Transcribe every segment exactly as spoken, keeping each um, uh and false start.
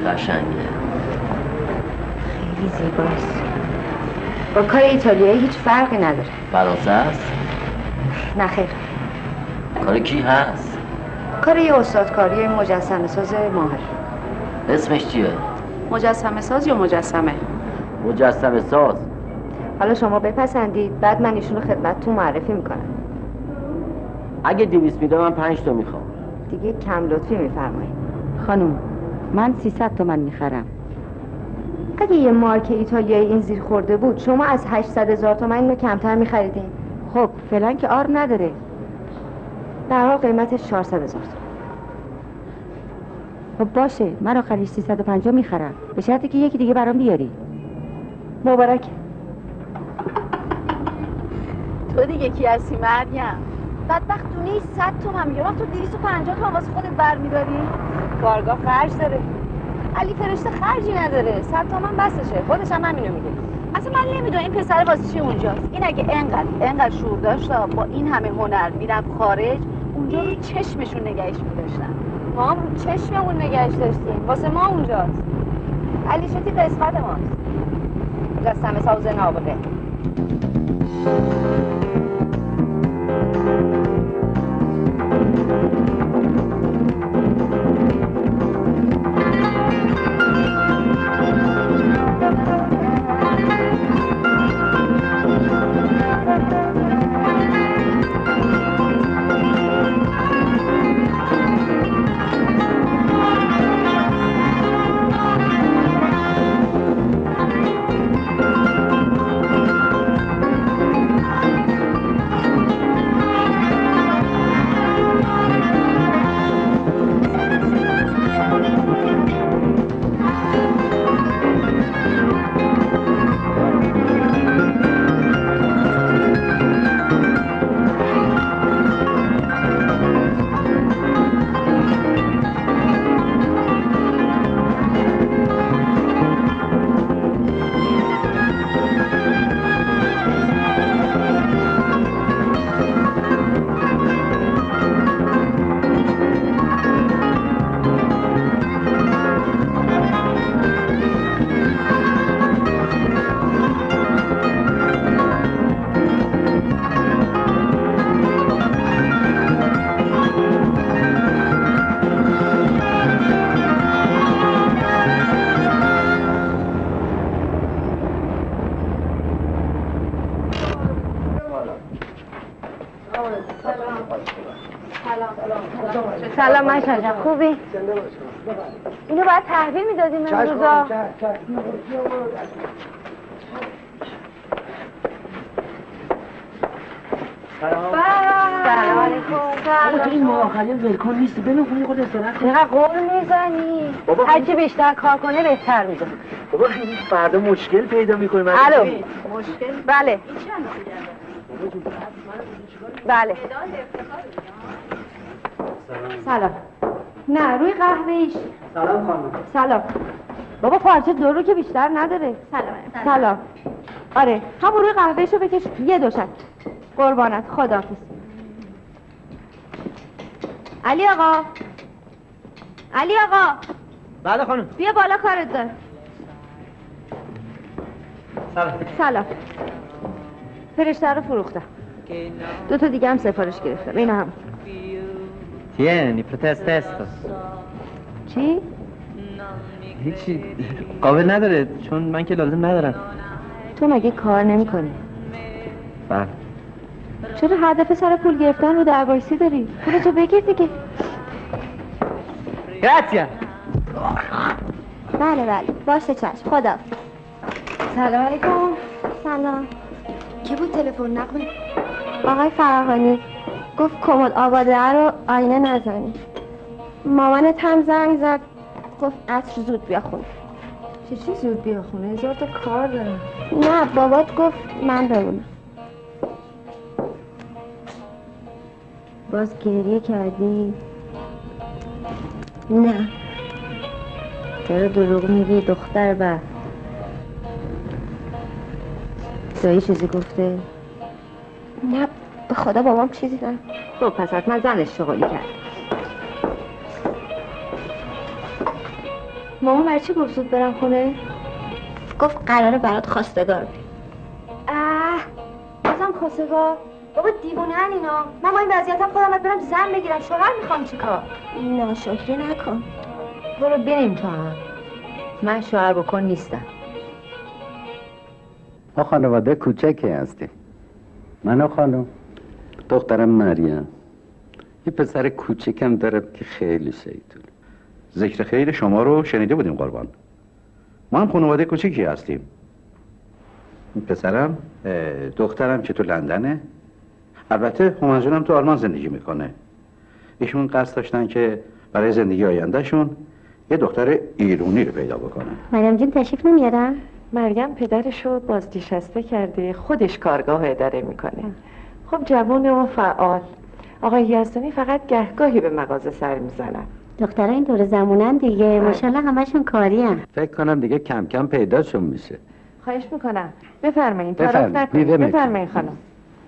قشنگه، خیلی زیباست. با کار ایتالیایی هیچ فرقی نداره. فرانسه است؟ نه خیر. کار کی هست؟ کار یه استادکاری مجسمه ساز ماهر. اسمش چیه؟ مجسمه ساز یا مجسمه؟ مجسمه ساز. حالا شما بپسندید بعد من ایشونو خدمتتون معرفی میکنم. اگه دویست میده من پنج تا میخوام. دیگه کم لطفی میفرمایید. خانم من سیصد تومن میخرم. اگه یه مارک ایتالیایی این زیر خورده بود شما از هشتصد هزار تومن اینو کمتر میخریدین. خب فعلا که آر نداره. در حال قیمتش چهارصد هزار تومن. خب باشه من آخرش سیصد و پنجاه میخرم به شرطی که یکی دیگه برام بیاری. مبارکه. تو دیگه کی هستی مریم؟ بدبخت دونه ای صد تومن میگه وقت تو دویست و پنجاه تومن واسه خودت برمیداری؟ کارگاه خرج داره. علی فرشته خرجی نداره. صد تومن بسشه. خودش هم همینو میگه. اصلا من نمیدونم این پسر واسه چی اونجاست. این اگه انقدر انقدر شور داشت با این همه هنر میرفت خارج اونجا رو چشمشون نگهش می‌داشتن. ما هم رو چشممون نگهش داشتیم. واسه ما اونجاست. علی شتی قسمت ماست. مجسمه ساز نابغه. سلام مشا جان خوبی؟ اینو باید تحویل میدادیم امروزا. سلام. سلام علیکم. بابا تو این مواخری ولکن نیستی ببین خونی خود استراحت. چقدر قول میزنی؟ هرچی بیشتر کار کنه بهتر میده. بابا فردا مشکل پیدا میکنیم. الو مشکل؟ بله بله. سلام. نه روی قهوه ایش. سلام خانم. سلام. بابا پارچه دو رو که بیشتر نداره. سلام. سلام. آره همون روی قهوه ایشو بکش یه دوشت. قربانت خداحافظ. علی آقا. علی آقا. بله خانم. بیا بالا کارت دار. سلام. سلام. فرشته رو فروختم. دو تا دیگه هم سفارش گرفتم. اینا هم. Tieni, protesta esto. چی؟ هیچی قابل نداره چون من که لازم ندارم. تو مگه کار نمی کنی؟ بله. چرا هر دفعه سر پول گرفتن رو دربایسی داری؟ پولتو بگیر دیگه. گراتیا. بله بله باشه چشم خدا. سلام علیکم. سلام. کی بود تلفن نقمه؟ آقای فراهانی گفت کمد آباده رو آینه نزنی. مامانت هم زنگ زد گفت عصر زود بیا خونه. چه چی زود بیا خونه؟ هزار تا کار دارم. نه بابات گفت من بمونم. باز گریه کردی؟ نه. چرا دروغ میگی دختر با؟ دایی چیزی گفته؟ نه به خدا بابام چیزی دارم. خب پس حتما زنش شغلی کرد. ماما برای چی گفت زود برم خونه؟ گفت قراره برات خواستگار بی. اه بازم خواستگار؟ بابا دیوونه هن اینا. من با این وضعیتم خودم باید برم زن بگیرم. شوهر میخوام چیکار؟ ناشکری نکن. برو بریم تو هم. من شوهر بکن نیستم. ما خانواده کوچکی هستیم. من و خانم دخترم مریم، یه پسر کوچکم دارم که خیلی شیطونه. ذکر خیر شما رو شنیده بودیم قربان. ما هم خانواده کوچکی هستیم. این پسرم دخترم که تو لندنه، البته همانجونم تو آلمان زندگی میکنه. ایشون قصد داشتن که برای زندگی آیندهشون یه دختر ایرانی رو پیدا بکنن. مریم جون تشریف نمیارم؟ مریم پدرشو بازنشسته کرده، خودش کارگاه اداره میکنه. خب جوان و فعال. آقای یزدانی فقط گهگاهی به مغازه سر میزنن. دخترها این دور زمونن دیگه، ماشاءالله همشون کاری هم. فکر کنم دیگه کم کم پیداشون میشه. خواهش میکنم بفرمایید، تعارف بفرمایید. نکنید. میوه بفرمایید خانم.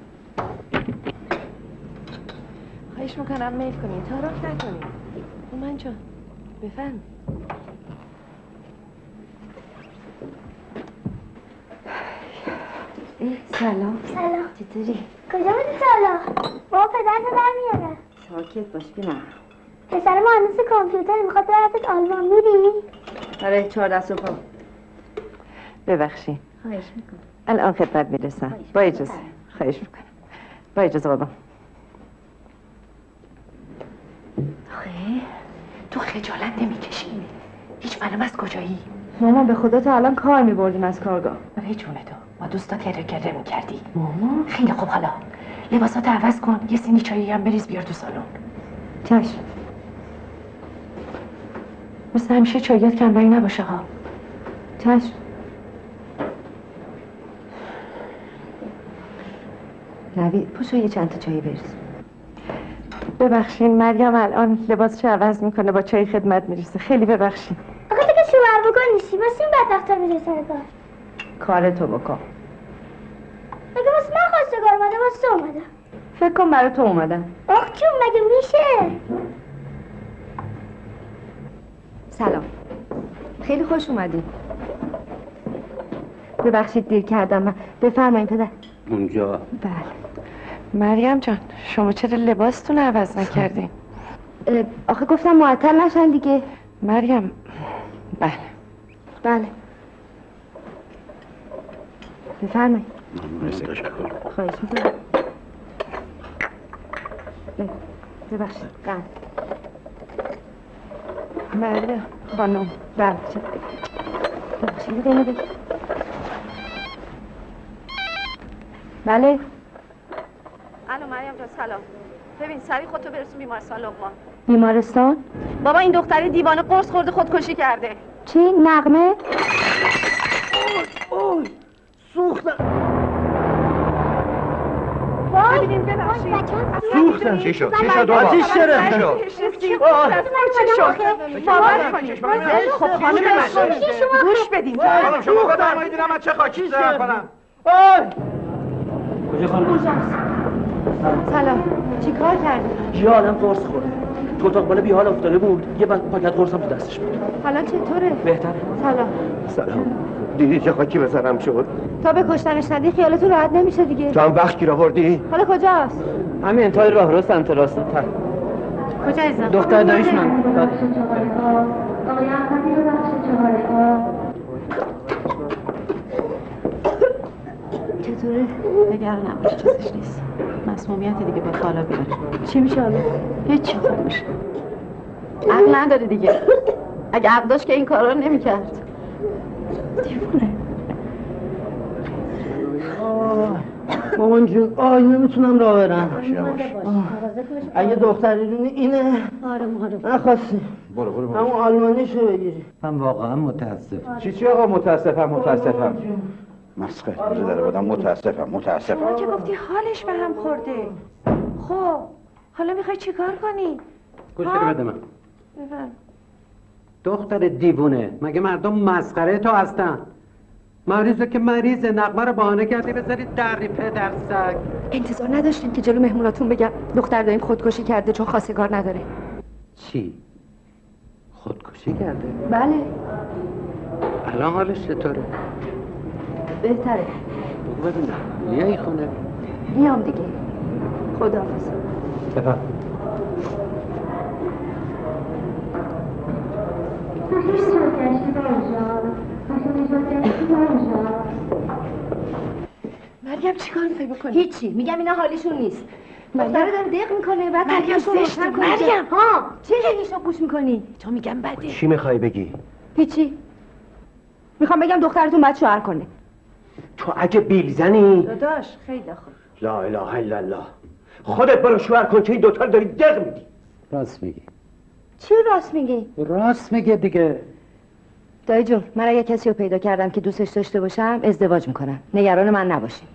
خواهش میکنم میل کنید، تعارف نکنید. من جان بفرمایید. سلام. سلام. چطوری؟ کجا بودی سلام؟ بابا پدرتو در میاره. ساکت باش بینم. پسر مهندس کامپیوتر میخواد براتت آلمان، میری؟ آره چهار دست و پا. ببخشید. خواهش میکنم. الان خدمت میرسم. با اجازه. خواهش میکنم. با اجازه بابا. آخه تو خجالت نمیکشی؟ هیچ معلوم از کجایی؟ ماما به خدا تا الان کار میبردیم از کارگاه. برای جونه تو با دوستا کره کره میکردی. ماما خیلی خوب، حالا لباساتو عوض کن، یه سینی چایی هم بریز بیار تو سالن. چشم. مثل همیشه چاییات کمرنگ نباشه ها. چشم. نوید پوشو یه چند تا چایی بریز. ببخشین مریم الان لباسشو عوض میکنه، با چای خدمت میرسه. خیلی ببخشین. آقا تو که شوهر بکن نیستی، واسه این بدبختا میره سر کار. کارتو بکن. مگه واسه من خواستگار اومده، واسه تو اومدم. فکر کن برای تو اومدم. آخ جون مگه میشه؟ سلام. خیلی خوش اومدی. ببخشید دیر کردم من. بفرمایید پدر. اونجا. بله. مریم جان شما چرا لباستون عوض نکردین؟ آخه گفتم معطل نشن دیگه. مریم. بله. بله. بفرمایید. خواهش میکنم. ببخشید. بله. مریم خانم. بله. ببخشید اینو بگید. بله. الو مریم جان سلام. ببین سریع خودتو برسون بیمارستان لقمان. بیمارستان؟ بابا این دختر دیوانه قرص خورده خودکشی کرده. چی؟ نغمه؟ اوه سوختم. وای ببینیم ببخشید. سوختن. چی شد؟ چی شد؟ آتیش گرفت. چی شد؟ باور کنید. خب خانم من گوش بدین. خانم شما بفرمایید اینم از چه خاکی استراحت کنم. کجا خانم؟ سلام. چی کار کردی؟ یه عالم قرص خورده. تو اتاق بالا بیحال افتاده بود، یه پاکت قرص هم تو دستش بود. حالا چطوره؟ بهتره. سلام. سلام. دیدی چه خاکی به سرم شد؟ تا به کشتنش ندی خیالتون راحت نمیشه دیگه. تو هم وقت گیر آوردی؟ حالا کجاست؟ همین انتهای راه رو سمت راست. کجا ازم؟ دختر داییش من. چطوره؟ نگران نباش چیزش نیست. مسمومیت دیگه به بالا بیاره. چی میشه حالا؟ هیچ خوب میشه. عقل نداره دیگه. اگه عقل داشت که این کارا رو نمی‌کرد. دیوونه. مامان جون آی نمیتونم راه برم. اگه دختریرونی اینه آره آره. نخواستی برو برو برو. همون آلمانیشو بگیری. من واقعا متاسفم. چی چی آقا متاسفم متاسفم. مسخره روزه داره بودم متاسفم متاسفم. که گفتی حالش به هم خورده. خب حالا میخوای چیکار کنی؟ گوش بده بده من. بفرم. دختر دیوونه، مگه مردم مسخره تو هستن؟ مریضه که مریضه، نغمه رو بهانه کردی بذارید دری پدر سگ. انتظار نداشتیم که جلو مهموناتون بگم دختر داییم خودکشی کرده چون خواستگار نداره. چی؟ خودکشی کرده؟ بله. الان حالش چطوره؟ بهتره. بگو ببینم میای خونه؟ میام دیگه. خداحافظ. بفرم. مریم چیکار می‌خوای بکنی؟ هیچی، میگم اینا حالیشون نیست. دختره داره دق میکنه بعد مریم تکلیفشو زشته. روشن کنی. مریم ها چه جوریشو گوش میکنی؟ تو میگم بده. چی میخوای بگی؟ هیچی. میخوام بگم دخترتون باید شوهر کنه. تو اگه بیلزنی داداش خیلی خوب. لا اله الا الله. خودت برو شوهر کن که این دوتا رو داری دق میدی. راست میگی. چی راست میگی؟ راست میگه دیگه. دایی جون من اگه کسی رو پیدا کردم که دوستش داشته باشم ازدواج میکنم. نگران من نباشین.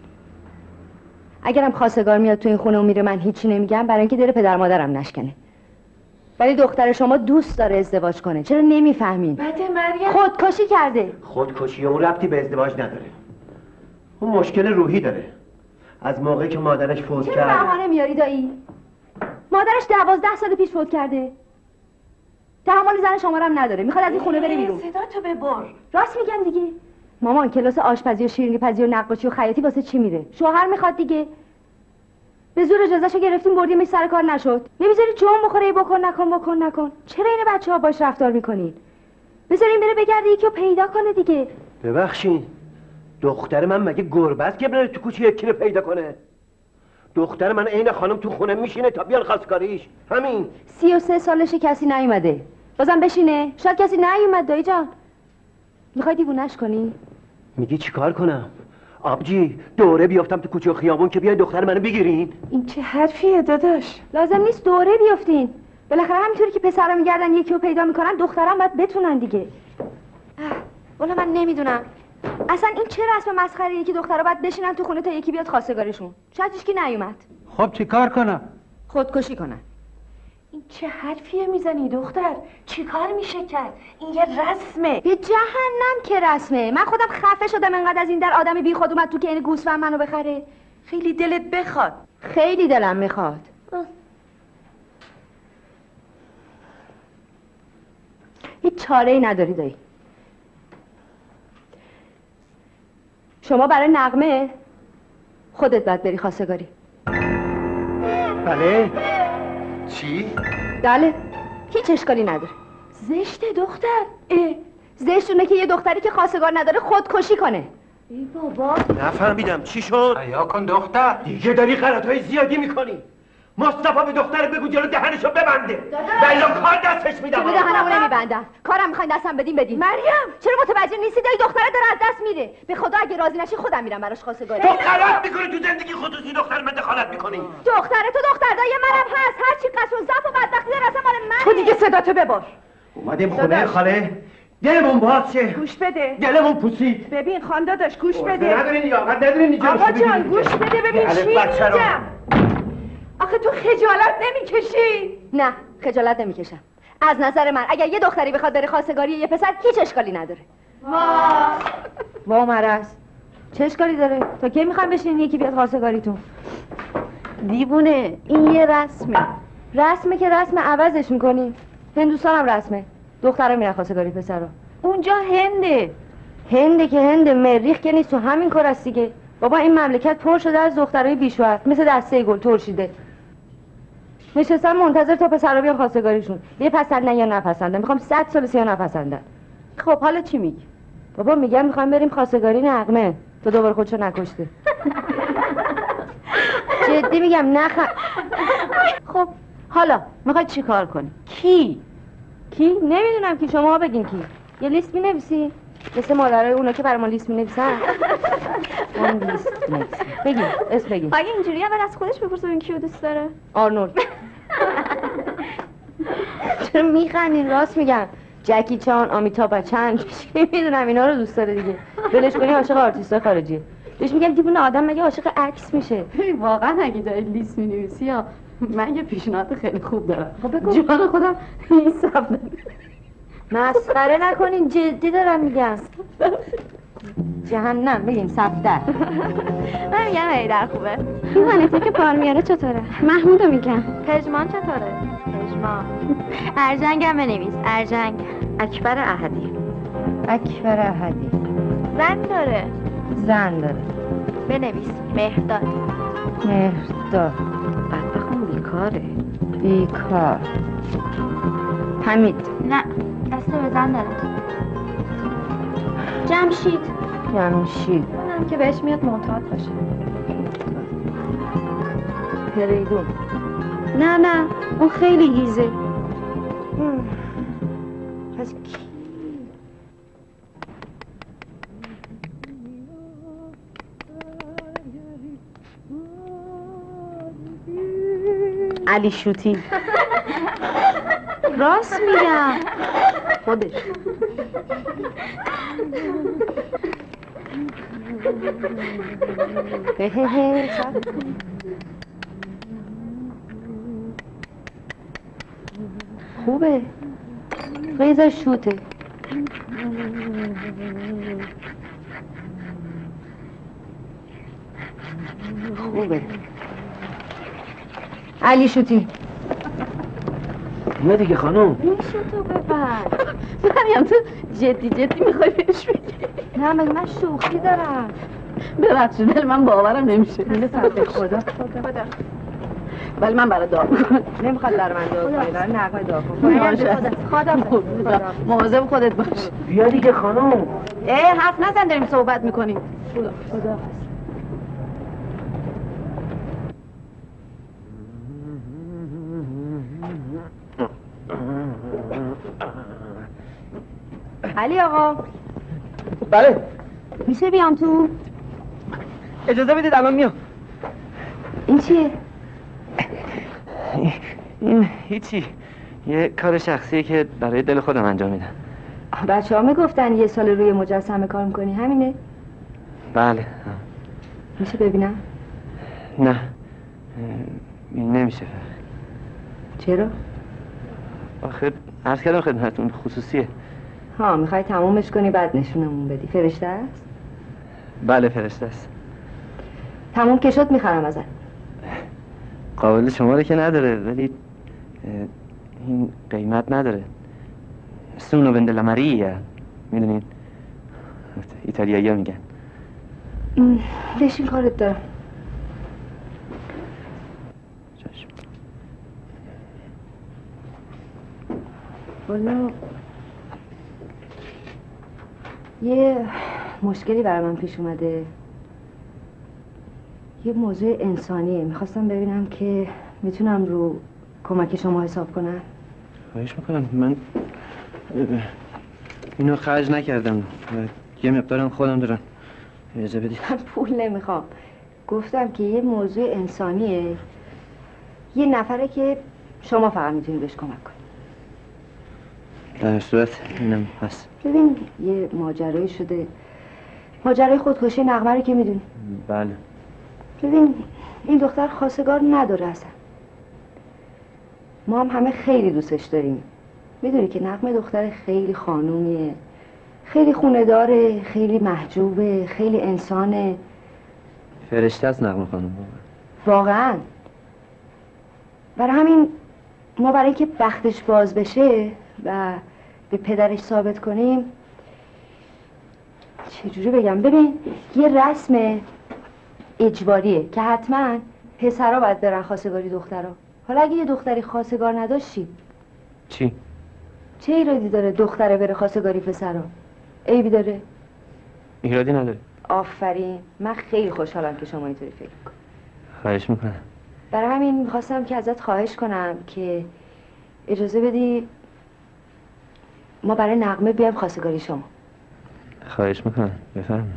اگرم خواستگار میاد تو این خونه و میره من هیچی نمیگم برای اینکه دل پدر مادرم نشکنه. ولی دختر شما دوست داره ازدواج کنه. چرا نمیفهمین؟ بده مریم. خودکشی کرده. خودکشی اون ربطی به ازدواج نداره. اون مشکل روحی داره. از موقعی که مادرش فوت چرا کرد. بهانه میاری دایی؟ مادرش دوازده سال پیش فوت کرده. تحمل زن شما رو هم نداره. میخواد از این خونه بره بیرون. صدا تو ببر. راست میگم دیگه. مامان کلاس آشپزی و شیرینی پزی و نقاشی و خیاطی واسه چی میره؟ شوهر میخواد دیگه. به زور اجازهشو گرفتیم بردیمش سر کار نشد. نمیذاری جون بخوره بکن نکن بکن نکن. چرا این بچه‌ها باش رفتار میکنین؟ بذارین بره بگرده یکی رو پیدا کنه دیگه. ببخشین دختر من مگه گربه است که بره تو کوچه یکی رو پیدا کنه؟ دختر من عین خانم تو خونه میشینه تا بیان خواستگاریش. همین. سی و سه سالشه کسی نیومده. بازم بشینه. شاید کسی نیومد دایی جان. میخوای دیوونه‌اش کنی؟ میگی چیکار کنم؟ آبجی دوره بیافتم تو کوچه و خیابون که بیاین دختر منو بگیرین؟ این چه حرفیه داداش؟ لازم نیست دوره بیافتین. بالاخره همینطوری که پسرا میگردن یکی رو پیدا میکنن دخترام باید بتونن دیگه. والا من نمیدونم. اصلا این چه رسم مسخره‌ایه که دخترا باید بشینن تو خونه تا یکی بیاد خواستگاریشون؟ شاید هیچ کی نیومد. خب چی کار کنم؟ خودکشی کنن. این چه حرفیه میزنی دختر؟ چی کار میشه کرد؟ این یه رسمه. به جهنم که رسمه. من خودم خفه شدم انقدر از این در آدم بی خود اومد تو که این گوسفند منو بخره. خیلی دلت بخواد. خیلی دلم میخواد. هیچ چاره ای نداری دایی. شما برای نغمه خودت باید بری خواستگاری. بله. چی؟ بله. هیچ اشکالی نداره. زشته دختر. اه. زشتونه که یه دختری که خواستگار نداره خودکشی کنه. ای بابا. نفهمیدم چی شد؟ ایا کن دختر. دیگه داری غلطای زیادی میکنی. مصطفی به دختر بگو جلو دهنشو ببنده. بلا کار دستش میدم. جلو دهنمو نمیبندم. کارم میخواین دستم بدین بدین. مریم چرا متوجه نیستی دایی دختره داره از دست میره. به خدا اگه راضی نشی خودم میرم براش خواستگاری. تو غلط میکنی تو زندگی خصوصی دختر من دخالت میکنی. دختره تو دختر دایی منم هست. هر چی قصر و ضعف و بدبختی داره اصلا مال منه. تو دیگه صداتو ببر. اومدیم خونه خاله. دلمون باز شه. گوش بده. دلمون پوسید. ببین خان داداش گوش عرضه بده. ندارین لیاقت ندارین اینجا آقا جان گوش بده ببین بله، چی بچه رو. میگم. آخه تو خجالت نمیکشی؟ نه خجالت نمیکشم. از نظر من اگر یه دختری بخواد بره خواستگاری یه پسر هیچ اشکالی نداره. وا وا مرض. چه اشکالی داره؟ تا کی میخوام بشین یکی بیاد خواستگاریتون؟ دیوونه این یه رسمه. رسمه که رسم عوضش میکنیم. هندوستان هم رسمه. دخترا میرن خواستگاری پسرا. اونجا هنده. هنده که هنده مریخ که نیست تو همین کار است دیگه. بابا این مملکت پر شده از دخترای بیشوهر مثل دسته گل ترشیده. نشستن منتظر تا پسرا بیان خواستگاریشون. یه پسندن یا نپسندن. میخوام صد سال سیا نپسندن. خب حالا چی میگی؟ بابا میگم میخوام بریم خواستگاری نغمه. تو دوباره خودشو نکشته. جدی میگم نخ. خب حالا میخوای چی کار کنی؟ کی؟ کی؟ نمیدونم کی. شما بگین کی. یه لیست مینویسی؟ مثل مادرای اونا که برای ما لیست مینویسن. اون لیست مینویسی. بگین اسم بگین. اگه اینجوری اول از خودش بپرس ببین کیو دوست داره. آرنولد. چرا میخندین؟ راست میگم. جکی چان، آمیتابh بچن، میدونم اینا رو دوست داره دیگه. ولش کنی عاشق آرتیستای خارجی. بهش میگم دیوونه آدم مگه عاشق عکس میشه؟ واقعا اگه داری لیست مینویسی یا من یه پیشنهاد خیلی خوب دارم. خب بگو. جان خودم این صف مسخره نکنین جدی دارم میگم. جهنم بگیم صفدر. من میگم ایدر خوبه. این تو که بار میاره چطوره؟ محمودو میگم. پژمان چطوره؟ پژمان شما. ارجنگم بنویس. ارجنگ. اکبر احدی. اکبر احدی. زن داره. زن داره. بنویس. مهرداد. مهرداد. بدبختم بیکاره. بیکار. حمید. نه دست به زن داره. جمشید. جمشید. اونم که بهش میاد معتاد باشه. فریدون. نه نه اون خیلی هیزه. پس کی؟ علی شوتی. راست میگم. خودش. هه هه هه خوبه. غیزه شوته. خوبه. علی شوتی. بیا دیگه خانم. میشه تو ببر. مریم تو جدی جدی میخوای بهش بگی؟ نه مگه من شوخی دارم. ببخشید ولی من باورم نمیشه. اینو به خدا خدا. ولی من برای دعا میکنم. نمیخواد در من دعا کنی. در نقمه دعا کن. خدا. خدا. مواظب خودت باش. بیا دیگه خانم. ای حرف نزن داریم صحبت میکنیم. خدا. علی آقا. بله. میشه بیام تو؟ اجازه بدید الان میام. این چیه؟ این هیچی، یه کار شخصیه که برای دل خودم انجام میدم. بچه ها میگفتن یه سال روی مجسمه کار میکنی، همینه؟ بله. میشه ببینم؟ نه این نمیشه. چرا؟ آخه عرض کردم خدمتتون خصوصیه. ها میخوای تمومش کنی بعد نشونمون بدی. فرشته است؟ بله فرشته است. تموم که شد میخرم ازت. قابل شماره که نداره ولی این قیمت نداره. سونو بندلا ماریا میدونین ایتالیایی ها میگن. بشین کارت دارم. چشم. والا یه مشکلی برای من پیش اومده. یه موضوع انسانیه. میخواستم ببینم که میتونم رو کمک شما حساب کنم. خواهش میکنم. من اینو خرج نکردم. یه مقدارم خودم دارم. اجازه بدید. من پول نمیخوام. گفتم که یه موضوع انسانیه. یه نفره که شما فقط میتونی بهش کمک کنی. در صورت اینم هست. ببین یه ماجرایی شده. ماجرای خودکشی نغمه رو که میدونی. بله. ببین این دختر خواستگار نداره اصلا. ما هم همه خیلی دوستش داریم. میدونی که نغمه دختر خیلی خانومیه، خیلی خونه داره، خیلی محجوبه، خیلی انسانه. فرشته است نغمه خانم. واقعا. برای همین ما برای اینکه بختش باز بشه و به پدرش ثابت کنیم، چجوری بگم، ببین یه رسم اجباریه که حتما پسرها باید برن خواستگاری دخترها. حالا اگه یه دختری خواستگار نداشتی چی؟ چه ایرادی داره دختره بره خواستگاری پسرها؟ عیبی داره؟ ایرادی نداره. آفرین. من خیلی خوشحالم که شما اینطوری فکر کنید. خواهش میکنم. برای همین میخواستم که ازت خواهش کنم که اجازه بدی ما برای نغمه بیایم خواستگاری شما. خواهش میکنم بفرمایید.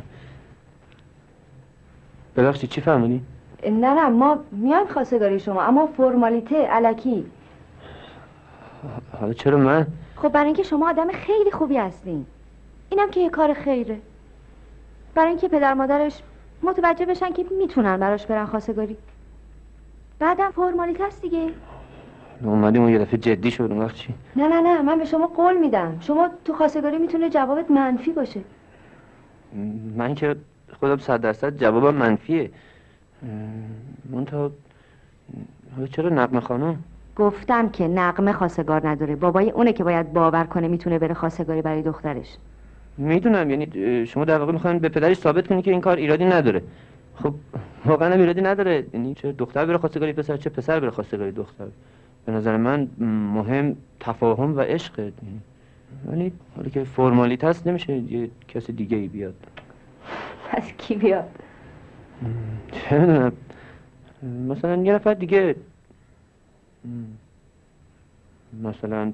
ببخشید چی فرمودی؟ نه نه ما میایم خواستگاری شما اما فرمالیته الکی. حالا چرا من؟ خب برای اینکه شما آدم خیلی خوبی هستین. اینم که یه کار خیره. برای اینکه پدر مادرش متوجه بشن که میتونن براش برن خواستگاری. بعدم فرمالیته است دیگه. اومدیم اون یه دفعه جدی شد اون وقت چی؟ نه نه نه من به شما قول میدم. شما تو خواستگاری میتونه جوابت منفی باشه. من که خودم صد درصد جوابم منفیه. من تا حالا چرا نغمه خانم؟ گفتم که نغمه خواستگار نداره. بابای اونه که باید باور کنه میتونه بره خواستگاری برای دخترش. میدونم، یعنی شما در واقع میخواین به پدرش ثابت کنی که این کار ایرادی نداره. خب واقعا ایرادی نداره، یعنی چه دختر بره خواستگاری پسر چه پسر بره خواستگاری دختر. به نظر من مهم تفاهم و عشقه. ولی حالا که فرمالیته است نمیشه یه کسی دیگه ای بیاد. پس کی بیاد؟ چه میدونم، مثلا یه نفر دیگه، مثلا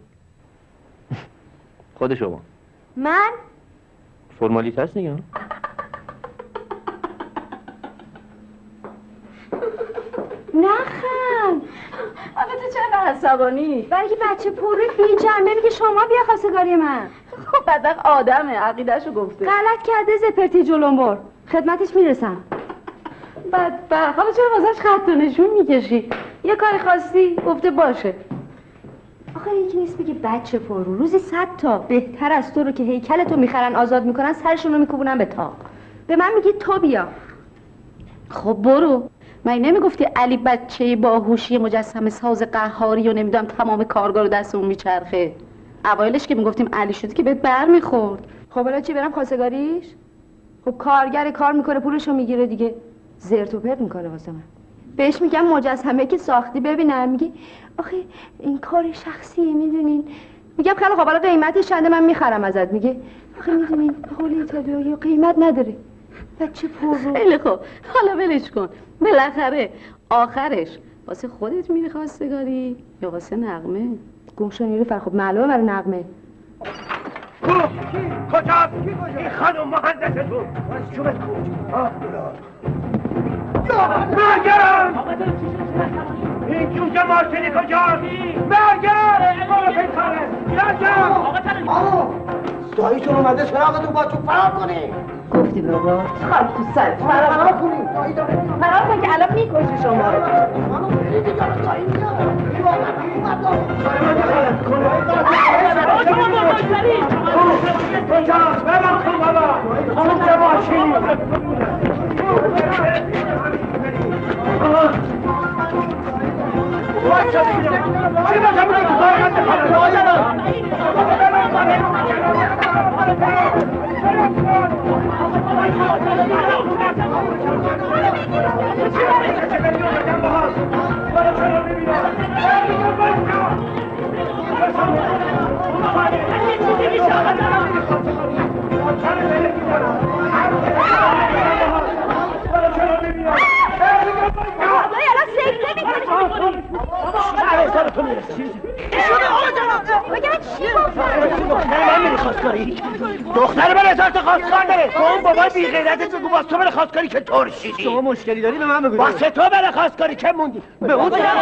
خود شما. من؟ فرمالیته است دیگه. نخند. آقا تو چرا عصبانی؟ برای که بچه پوره بی جنبه میگه شما بیا خواستگاری من. خب بدبخت آدمه، عقیده‌شو گفته. غلط کرده زپرتی جلوم بر. خدمتش میرسم. بدبخت. حالا چرا واسش خط و نشون میکشی؟ یه کاری خواستی گفته باشه. آخه یکی نیست بگه بچه پرو روزی صد تا بهتر از تو رو که هیکل تو میخرن آزاد میکنن سرشون رو میکوبونن به تاق. به من میگی تو بیا. خب برو. من نمیگفتی علی بچه باهوشی مجسمه ساز قهاری و نمیدونم تمام کارگاه رو دست اون میچرخه. اوایلش که میگفتیم علی شد که بهت بر میخورد. خب حالا چی برم خواستگاریش؟ خب کارگر کار میکنه پولشو میگیره دیگه. زرت و پرت میکنه واسه من. بهش میگم مجسمه که ساختی ببینم، میگه آخه این کار شخصیه میدونین. میگم خیلی خب حالا قیمتش چنده من میخرم ازت. میگه آخه میدونین قولی تداعی قیمت نداره. بچه پرو. خیلی خوب حالا ولش کن. بالاخره آخرش واسه خودت میری خواستگاری یا واسه نغمه؟ گمشو نیرو فر. خب معلومه برای نغمه. کجاست؟ این خانم مهندستون چوبت کجا؟ مرگرم! این جوجه ماشینی کجاست؟ مرگرم! برو پیکاره! مرگرم! آقا داییتون اومده سراغتون با تو فرار کنی! گفتی بابا خاک تو سر فرار کنی! فرار کن که الان میکشی شما رو. خانم بری دیگه دایی میاد! کجاست؟ برم کن بابا! جوجه ماشینی! دختر من ازارت خواستگار داره. تو اون بابای بی غیرتت بگو واسه تو بره خواستگاری که ترشیدی. شما مشکلی داری به من بگو. واسه تو بره خواستگاری که موندی. به اون چه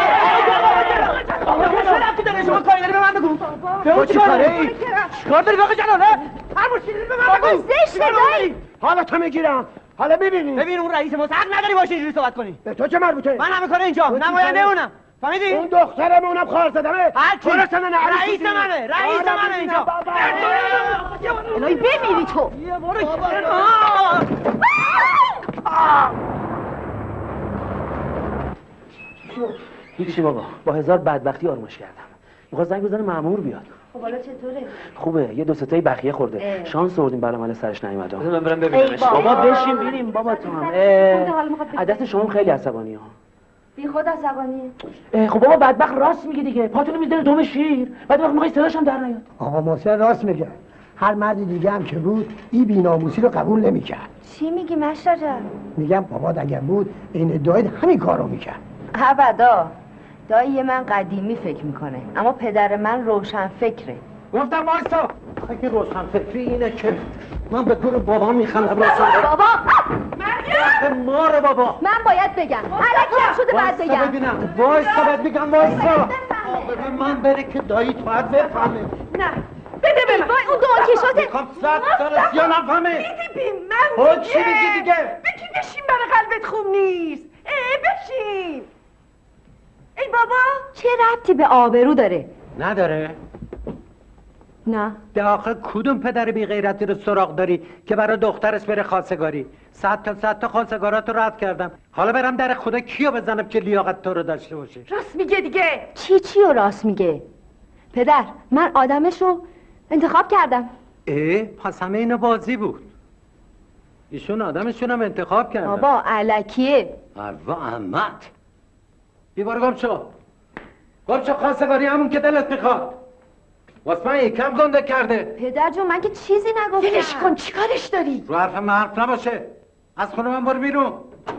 رفتی داره؟ شما کاری داری به من بگو. به اون چه کاری؟ چیکار داری واقعا جلاله؟ هر مشکلی به من بگو. زشته دایی. حالا تو میگیرم. حالا ببینی. ببین اون رئیس ما حق نداری باشه اینجوری صحبت کنی. به تو چه مربوطه؟ من همه کار اینجا نماینده اونم. فهمیدی؟ اون دخترم اونم خواهر زدمه. هر کی؟ رئیس منه. رئیس منه اینجا. الهی بمیری تو. هیچی بابا، با هزار بدبختی آرامش کردم. میخواست زنگ بزنه مأمور بیاد. خب حالا چطوره؟ خوبه، یه دو سه تایی بخیه خورده. شانس آوردیم برای من سرش نیومد. من برم ببینمش. بابا بشین ببینیم بابا تو هم. عدس شما خیلی عصبانی ها. بی خود عصبانیه. خب بابا بدبخت راست میگه دیگه. پاتونو میذاره دوم شیر. بعد وقت میخوای صداش هم در نیاد. آقا محسن راست میگه. هر مرد دیگه هم که بود این بی‌ناموسی رو قبول نمیکرد. چی میگی مشتا جان؟ میگم بابا اگه بود این ادعای همین کارو میکرد. ابدا. دایی من قدیمی فکر میکنه اما پدر من روشن فکره. گفتم وایسا. اگه روشن فکری اینه که من به کور بابا میخندم روشن. بابا مریم ماره بابا. من باید بگم. الکی هم شده بعد بگم. ببینم وایسا بعد بگم وایسا. ببین من بره که دایی تو باید بفهمه. نه بده به من. وای اون دو کشاته. میخوام صد سال سیا نفهمه. دیدی بی من میگه. چی میگی دیگه؟ بکی بشین برای قلبت خوب نیست. اه بشین. ای بابا چه ربطی به آبرو داره؟ نداره. نه. به آخر کدوم پدر بی غیرتی رو سراغ داری که برای دخترش بره خواستگاری؟ صد تا صد تا خواستگارات رو رد کردم. حالا برم در خدا کیو بزنم که لیاقت تو رو داشته باشه؟ راست میگه دیگه. چی چی رو راست میگه؟ پدر من آدمش رو انتخاب کردم. اه پس همه اینا بازی بود. ایشون آدمشون هم انتخاب کردن. بابا علکیه. اروا احمد بیباره گم شو گم شو. خواستگاری همون که دلت میخواد. واسه من یکم گنده کرده. پدر جون من که چیزی نگفتم. ولش کن، چیکارش داری؟ رو حرف من حرف نباشه. از خونه من برو بیرون.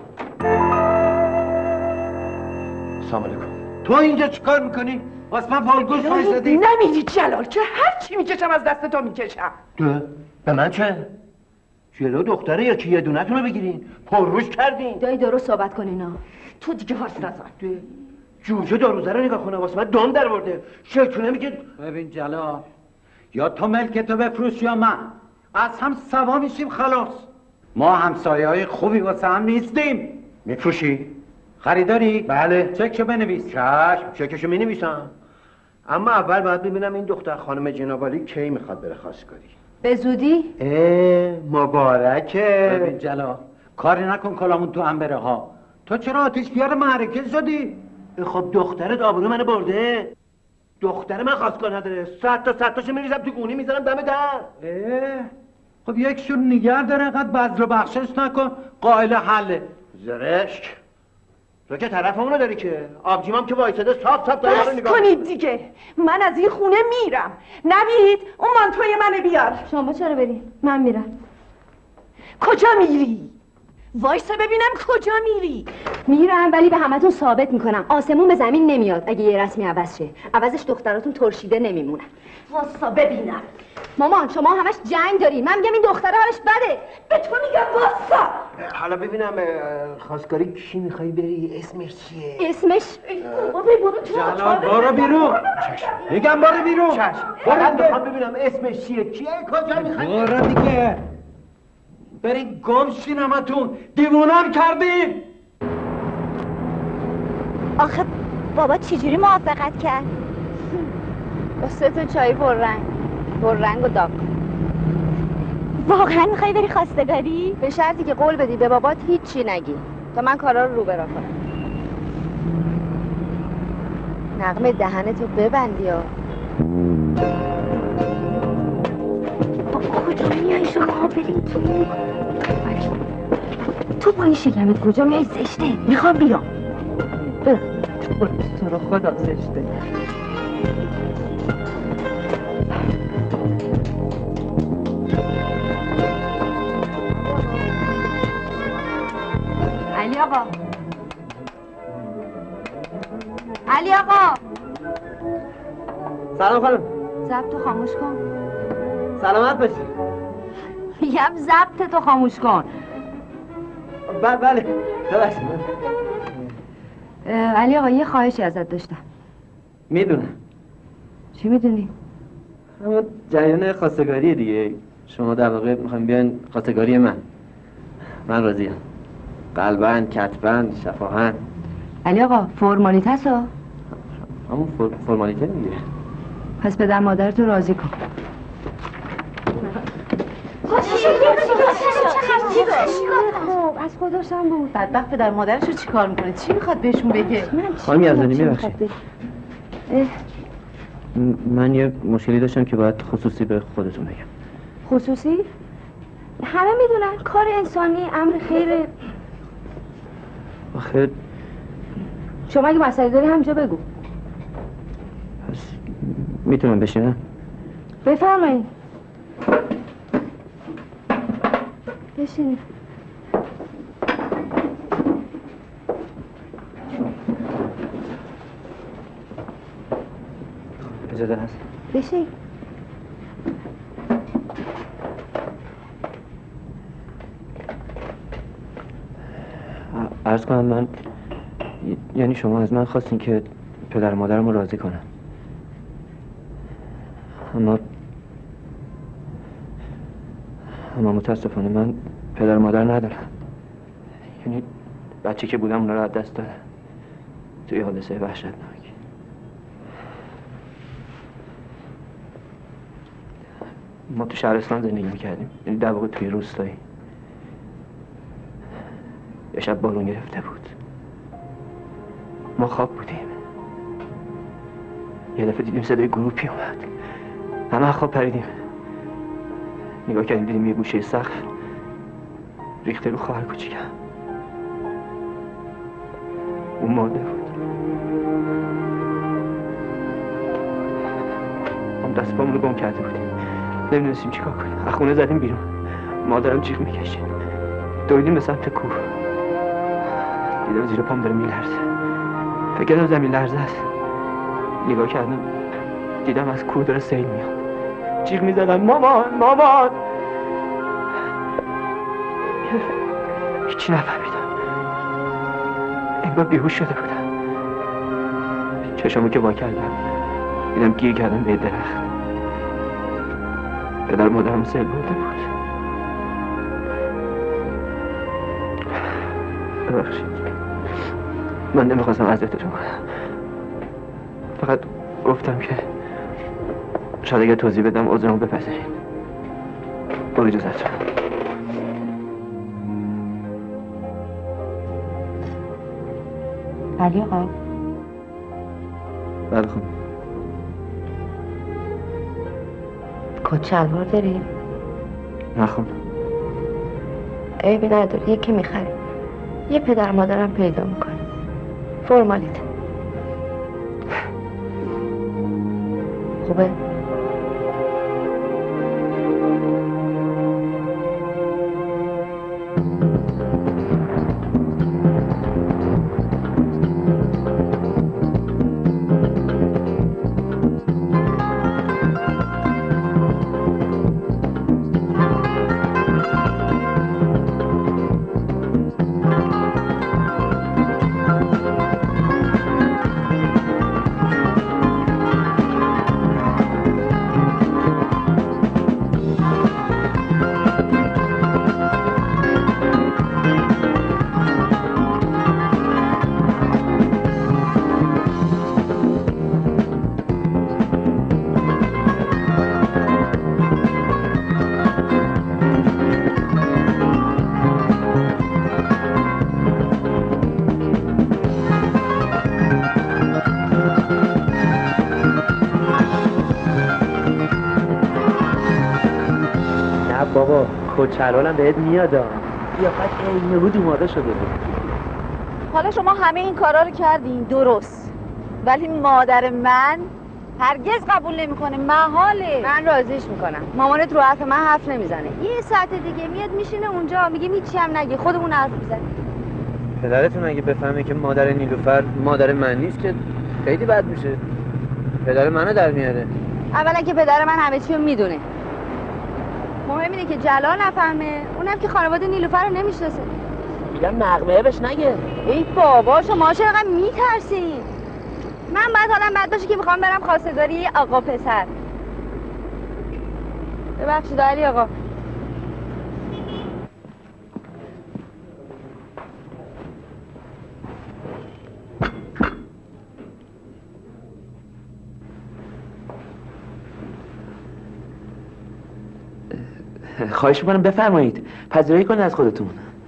سلام علیکم. تو اینجا چیکار میکنی؟ واسه من فالگوش وایسادی؟ نمیدی جلال که هر چی میکشم از دست تو میکشم. تو به من چه؟ جلو دختره یا که یه دونتون رو بگیرین پرروش کردین. دایی درست صحبت کن اینا. تو دیگه حرف نزن. جوجه داروزه رو نگاه کنه واسه من دام در برده. شیطونه میگه. ببین جلال، یا تو ملکتو بفروش یا من. از هم سوا میشیم خلاص. ما همسایه های خوبی واسه هم نیستیم. میفروشی؟ خریداری؟ بله. چکشو بنویس. چشم چکشو مینویسم. اما اول باید ببینم این دختر خانم جنابالی کی میخواد بره خواستگاری. به زودی؟ اه مبارکه. ببین جلال، کاری نکن کلامون تو هم بره ها. تو چرا آتیش بیار معرکه شدی؟ خب دخترت آبرو منو برده. دختر من خواستگار نداره. صد تا صد تاشو میریزم تو گونی میزنم دم در. اه خب یکشون نگر داره، اینقدر بذل و بخشش نکن. قائل حله. زرشک تو که طرف اونو داری که آبجیمم که وایساده صاف صاف داره بس کنید دیگه. من از این خونه میرم. نوید اون مانتوی منو بیار. شما چرا بری؟ من میرم. کجا میری؟ وایسا ببینم کجا میری. میرم ولی به همتون ثابت میکنم آسمون به زمین نمیاد اگه یه رسمی عوض شه. عوضش دختراتون ترشیده نمیمونن. واسا ببینم. مامان شما همش جنگ داری. من میگم این دختره حالش بده. به تو میگم واسا. حالا ببینم خواستگاری کی میخوای بری؟ اسمش چیه؟ اسمش بابا برو تو. جلال برو بیرون. میگم برو بیرون. چشم. برو میخوام ببینم اسمش چیه؟ کیه؟ کجا میخوای؟ برو دیگه. برین گم شین همتون. دیوونم کردین. آخه بابا چجوری موافقت کرد؟ با سه تا چای پررنگ پررنگ و داغ. واقعا میخوای بری خواستگاری؟ به شرطی که قول بدی به بابات هیچی نگی تا من کارا رو رو برا کنم. نغمه دهنتو ببندی ها. کجا میای شما بریم تو؟ تو با این شکمت کجا میای؟ زشته. میخوام بیام. تو رو خدا زشته. علی آقا. علی آقا. سلام خانم. ضبط رو خاموش کن. سلامت باشی. میگم ضبط تو خاموش کن. بله بله. ببخشید. علی آقا یه خواهشی ازت داشتم. میدونم. چی میدونی؟ اما جریان خواستگاری دیگه. شما در واقع میخوایم بیان خواستگاری من. من راضیم. قلبن، کتبن، شفاهن. علی آقا فرمالیته هست ها؟ همون فر... فرمالیته دیگه. پس پدر مادرت رو راضی کن. خب از خودشم بود. بدبخت پدر مادرش رو چیکار میکنه؟ چی میخواد بهشون بگه؟ خانم یزدانی میبخشید. من یه مشکلی داشتم که باید خصوصی به خودتون بگم. خصوصی؟ همه میدونن کار انسانی امر خیره. آخه شما اگه مسئله داری همجا بگو. پس میتونم بشینم؟ بفرمایید. بشینید. اجازه هست؟ بشین. عرض کنم من یعنی شما از من خواستین که پدر مادرم رو راضی کنم، اما اما متاسفانه من پدر مادر ندارم. یعنی بچه که بودم اونا رو از دست دادم توی حادثه وحشتناک. ما تو شهرستان زندگی میکردیم، یعنی در واقع توی روستایی. یه شب بارون گرفته بود، ما خواب بودیم، یه دفعه دیدیم صدای گروپی اومد، همه خواب پریدیم، نگاه کردیم دیدیم یه گوشه سقف ریخته رو خواهر کوچیکم، اون مرده بود. هم دست پامون رو گم کرده بودیم، نمیدونستیم چیکار کنیم. از خونه زدیم بیرون، مادرم جیغ میکشید، دویدیم به سمت کوه، دیدم زیر پام داره میلرزه، فکر کردم زمین لرزه است، نگاه کردم دیدم از کوه داره سیل میاد، جیغ میزدم مامان مامان، هیچی نفهمیدم، انگار بیهوش شده بودم. چشمو که وا کردم دیدم گیر کردم به درخت، پدر مادرم سیل برده بود. ببخشید، من نمیخواستم اذیتتون کنم، فقط گفتم که شاید اگر توضیح بدم عذرمو بپذیرین. با اجازهتون. علی آقا. بله خانم. کت شلوار داری؟ نه خانم. عیبی نداری، یکی میخری، یه پدر مادرم پیدا میکنه، فرمالیته. خوبه؟ بابا کچلوالم بهت میاد ها، قیافت عین بود اوماده شده بود. حالا شما همه این کارا رو کردین درست، ولی مادر من هرگز قبول نمیکنه، محاله. من راضیش میکنم. مامانت رو حرف من حرف نمیزنه، یه ساعت دیگه میاد میشینه اونجا میگه هیچی هم نگه، خودمون حرف میزنیم. پدرتون اگه بفهمه که مادر نیلوفر مادر من نیست که خیلی بد میشه، پدر منو در میاره. اولا که پدر من همه چی رو میدونه، مهم اینه که جلال نفهمه، اونم که خانواده نیلوفر رو نمیشناسه. میگم مغمه بهش نگه. ای بابا شما چرا انقدر میترسین؟ من بعد حالم بد باشه که میخوام برم خواستگاری آقا پسر. ببخشید علی آقا. خواهش میکنم بفرمایید، پذیرایی کنید از خودتون.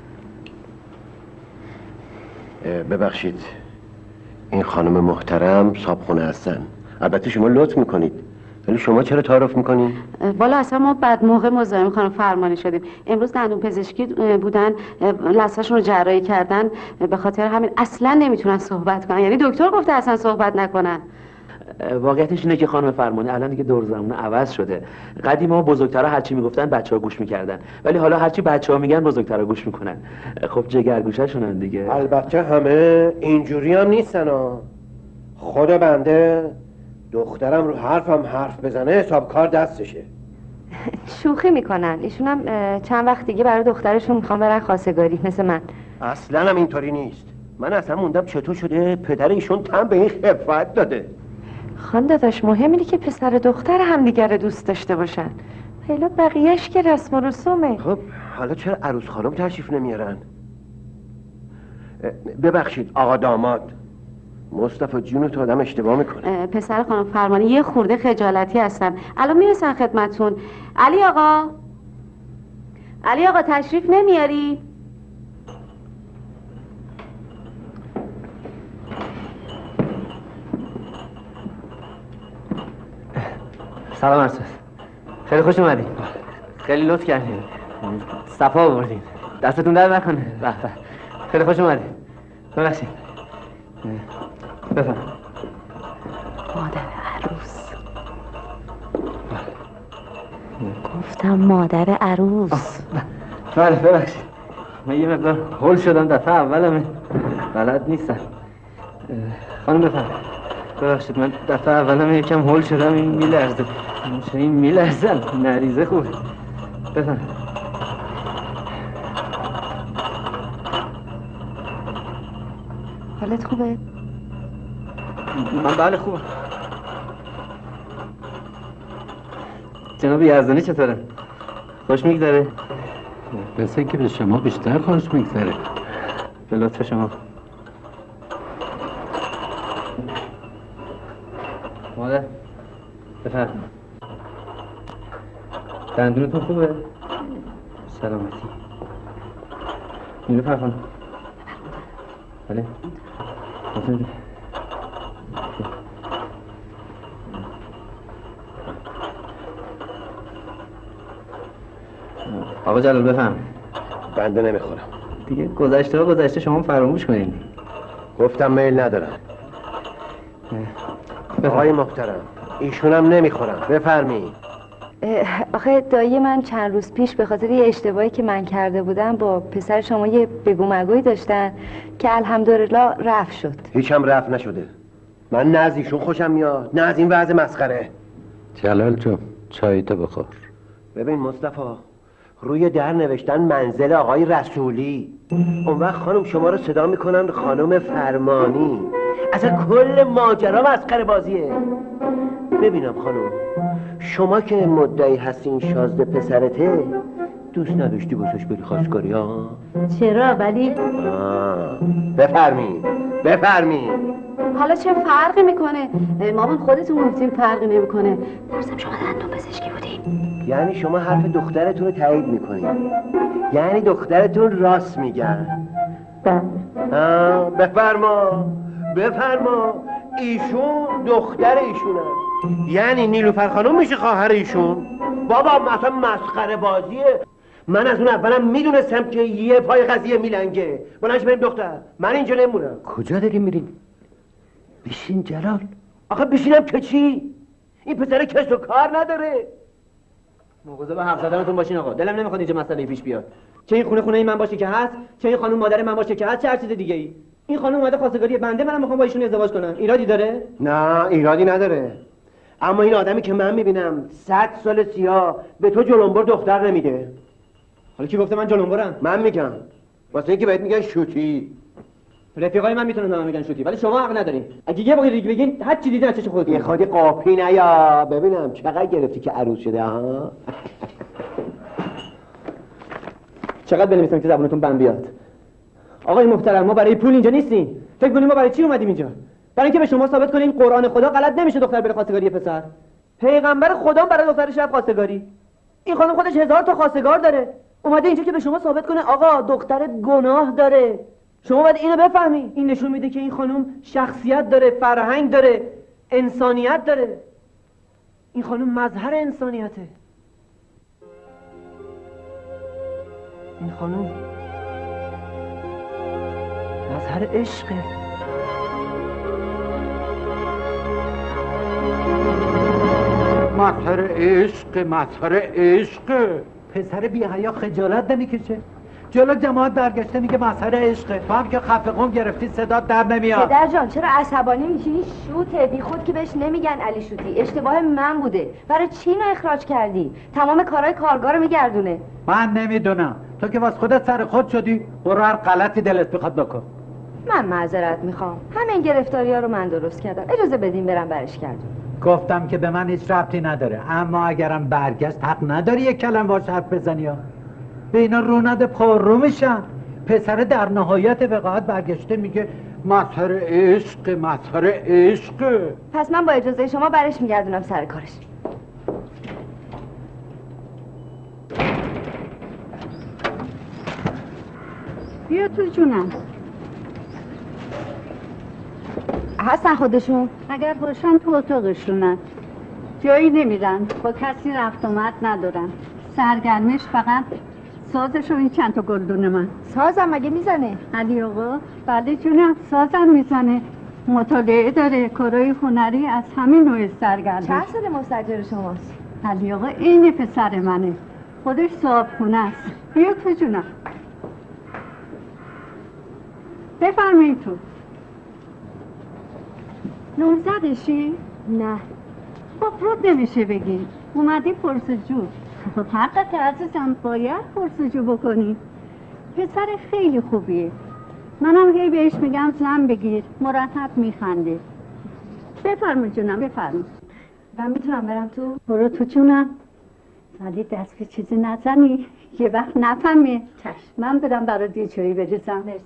ببخشید، این خانم محترم صاحبخونه هستن. البته شما لطف میکنید، ولی شما چرا تعارف میکنین؟ والا اصلا ما بعد موقع مزاحم خانم فرمانی شدیم. امروز دندون پزشکی بودن، لثه‌شون رو جراحی کردن، به خاطر همین اصلا نمیتونن صحبت کنن. یعنی دکتر گفته اصلا صحبت نکنن. واقعیتش اینه که خانم فرمانی الان دیگه دور زمونه عوض شده. قدیما بزرگترها هرچی میگفتن بچه‌ها گوش میکردن، ولی حالا هرچی بچه‌ها میگن بزرگترها گوش میکنن. خب جگرگوشه‌شونن دیگه. البته همه اینجوری هم نیستن ها. خود بنده دخترم رو حرفم حرف بزنه حساب کار دستشه. شوخی میکنن. ایشون هم چند وقت دیگه برای دخترشون میخوام برن خواستگاری مثل من. اصلا هم اینطوری نیست. من اصلا موندم چطور شده پدر ایشون تن به این خفت داده. خان داداش مهم اینه که پسر دختر هم دیگر دوست داشته باشن. حالا بقیهش که رسم و رسومه. خب حالا چرا عروس خانم تشریف نمیارن؟ ببخشید آقا داماد، مصطفی جونو تو آدم اشتباه میکنه. پسر خانم فرمانی یه خورده خجالتی هستن، الان میرسن خدمتتون. علی آقا، علی آقا تشریف نمیاری؟ سلام عرض. خیلی خوش اومدین. خیلی لطف کردین. صفا آوردین. دستتون درد نکنه. به به. خیلی خوش اومدین. ببخشید. بفهم. مادر عروس. گفتم مادر عروس. بله ببخشید. من یه مقدار هول شدم دفعه اولمه. بلد نیستم. خانم بفهم. ببخشید من دفعه اولم یکم هول شدم این میلرزه. این میلرزه نریزه خوبه. بفهم. حالت خوبه؟ من بله خوبم. جناب یزدانی چطوره؟ خوش میگذره؟ بسه که به شما بیشتر خوش میگذره. به لطف شما. مادر بفرم. دندونتون خوبه؟ سلامتی. نیلوفر خانم. بله. آقا جلال بفهم. بنده نمیخورم دیگه. گذشته ها گذشته، شما فراموش کنید. گفتم میل ندارم. آقای محترم ایشونم نمیخورم. بفرمایید. آخه دایی من چند روز پیش به خاطر یه اشتباهی که من کرده بودم با پسر شما یه بگو مگویی داشتن که الحمدلله رفع شد. هیچم رفع نشده. من نه از ایشون خوشم میاد نه از این وضع مسخره. جلال جون چایتو بخور. ببین مصطفی روی در نوشتن منزل آقای رسولی. اون وقت خانم شما رو صدا میکنن خانم فرمانی. اصلا کل ماجرا مسخره بازیه. ببینم خانم شما که مدعی هستین شازده پسرته دوست نداشتی بسش بری خواستگاری ها؟ چرا ولی؟ بفرمین بفرمین. حالا چه فرقی میکنه؟ مامان خودتون گفتین فرقی نمیکنه. درستم شما دندون پزشکی بودین. یعنی شما حرف دخترتون رو تایید میکنین؟ یعنی دخترتون راست میگن؟ بله. بفرما بفرما. ایشون دختر ایشونه. یعنی نیلوفر خانم میشه خواهر ایشون؟ بابا مثلا مسخره بازیه. من از اون اولم میدونستم که یه پای قضیه میلنگه. بلنش بریم دختر. من اینجا نمونم. کجا داری میرین؟ بشین جلال. آخه بشینم که چی؟ این پسر کس و کار نداره. مواظب حرف زدنتون باشین آقا. دلم نمیخواد اینجا مسئله پیش بیاد. چه این خونه خونه این من باشه که هست، چه این خانم مادر من باشه که هست، چه هر چیز دیگه ای. این خانم اومده خواستگاری بنده، منم میخوام با ایشون ازدواج کنم. ایرادی داره؟ نه ایرادی نداره. اما این آدمی که من میبینم صد سال سیاه به تو جلنبر دختر نمیده. حالا کی گفته من جلنبرم؟ من میگم. واسه اینکه بهت میگن شوتی. رفیقای من میتونن به من میگن شوتی، ولی شما حق ندارین. اگه یه بار دیگه بگین هر چی دیدین از چش خودتون. یه خودی قاپی نیا. ببینم چقدر گرفتی که عروس شده ها. چقدر بنویسم که زبونتون بند بیاد. آقای محترم ما برای پول اینجا نیستیم. فکر کنیم ما برای چی اومدیم اینجا؟ برای اینکه به شما ثابت کنیم قرآن خدا غلط نمیشه دختر بره خواستگاری پسر. پیغمبر خدا برای دخترش رفت خواستگاری. این خانم خودش هزار تا خواستگار داره. اومده اینجا که به شما ثابت کنه آقا دخترت گناه داره. شما باید اینو بفهمی. این نشون میده که این خانم شخصیت داره، فرهنگ داره، انسانیت داره. این خانم مظهر انسانیته. این خانم مظهر عشقه. مظهر عشق مظهر عشق. پسر بی حیا خجالت نمیکشه؟ جلو جماعت برگشته میگه مظهر عشقه. تو هم که خفقون گرفتی صدات در نمیاد. پدر جان چرا عصبانی میشی؟ شوته بی خود که بهش نمیگن علی شوتی. اشتباه من بوده. برای چی اینو اخراج کردی؟ تمام کارهای کارگاه رو میگردونه. من نمیدونم. تو که واسه خودت سر خود شدی برو هر غلطی دلت بخواد بکن. من معذرت میخوام. همین گرفتاری ها رو من درست کردم. اجازه بدین برم برش کردم. گفتم که به من هیچ ربطی نداره. اما اگرم برگشت حق نداری یک کلمه باش حرف بزنی ها. به اینا رو نده پررو میشن. پسر در نهایت وقاحت برگشته میگه مظهر عشق مظهر عشق. پس من با اجازه شما برش میگردونم سر کارش. بیا تو جونم. هستن خودشون؟ اگر باشن تو اتاقشونن. جایی نمیرن، با کسی رفت آمد ندارن. سرگرمش فقط سازش و این چند تا گلدون من. سازم مگه میزنه؟ علی آقا بله جونم سازم میزنه، مطالعه داره، کارهای هنری، از همین نوع سرگرمش. چند سال مستاجر شماست؟ علی آقا این پسر منه، خودش صاحب خونه است. بیا تو جونم، بفرمایید تو. نوزدشی؟ نه. خب رد نمیشه بگی، اومدی پرسجو. خب حقت عزیزم، باید پرسجو بکنی. پسر خیلی خوبیه، منم هی بهش میگم زن بگیر، مرتب میخنده. بفرما جونم بفرما. من میتونم برم تو؟ برو تو جونم، ولی دست به چیزی نزنی، یه وقت نفهمی. چشم. من برم برات یه چایی بریزم. مرسی.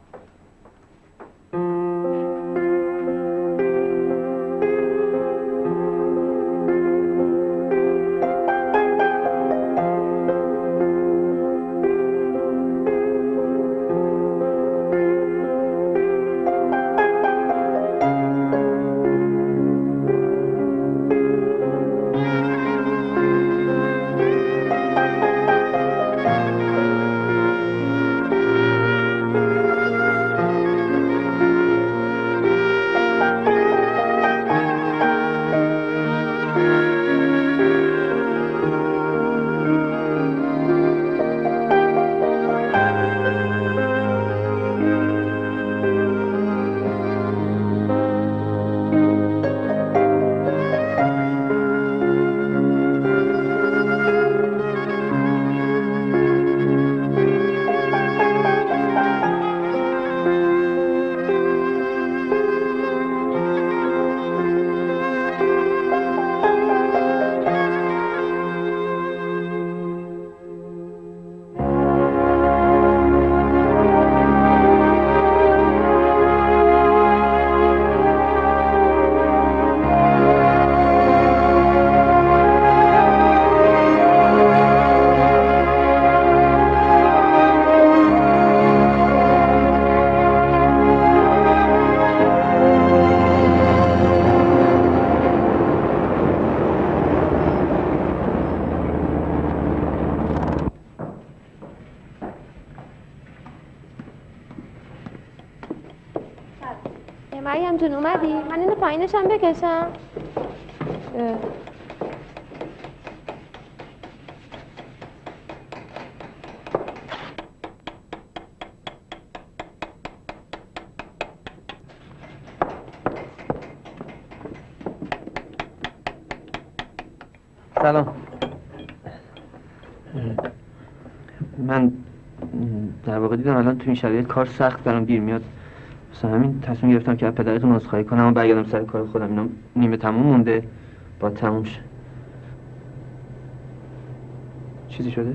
مریم جون اومدی؟ من اینو پایینشم بکشم؟ سلام. من در واقع دیدم الان تو این شرایط کار سخت برام گیر میاد، مثلا همین تصمیم گرفتم که از پدرتون عذرخواهی کنم و برگردم سر کار خودم. اینا نیمه تموم مونده، با تموم شه. چیزی شده؟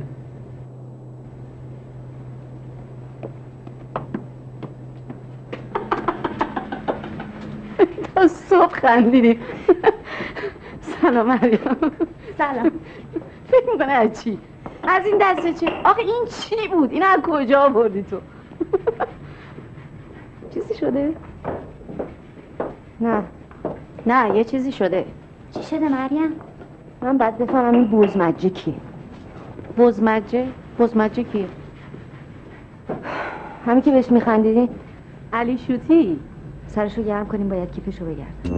تا صبح خندیدی. سلام مریم. سلام. فکر میکنه از چی؟ از این دسته چی؟ آخه این چی بود؟ این از کجا آوردی تو؟ چیزی شده؟ نه نه یه چیزی شده. چی شده مریم؟ من بعد بفهمم این بزمجه کیه. بزمجه؟ بزمجه کیه؟ همین که بهش میخندیدین. علی شوتی. سرشو گرم کنیم، باید کیفشو بگرد.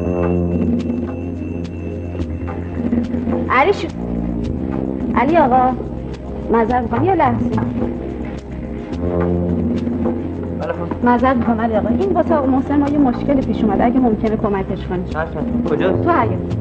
علی شو... علی آقا معذرت میخوام یه لحظه. معذرت میخوام علی آقا، این واسه آقا محسن ما یه مشکل پیش اومده، اگه ممکنه کمکش کنی. کجا؟ تو حیاط.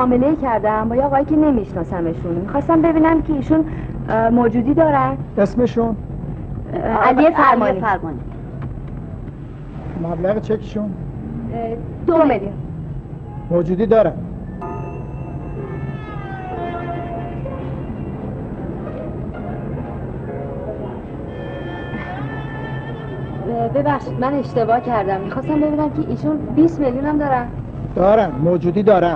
معامله کردم با یه آقایی که نمیشناسمشون. میخواستم ببینم که ایشون موجودی دارن. اسمشون؟ علی فرمانی. فرمانی. مبلغ چکشون؟ دو میلیون. موجودی دارن؟ ببخشید من اشتباه کردم. میخواستم ببینم که ایشون بیست میلیون هم دارن. دارن، موجودی دارن.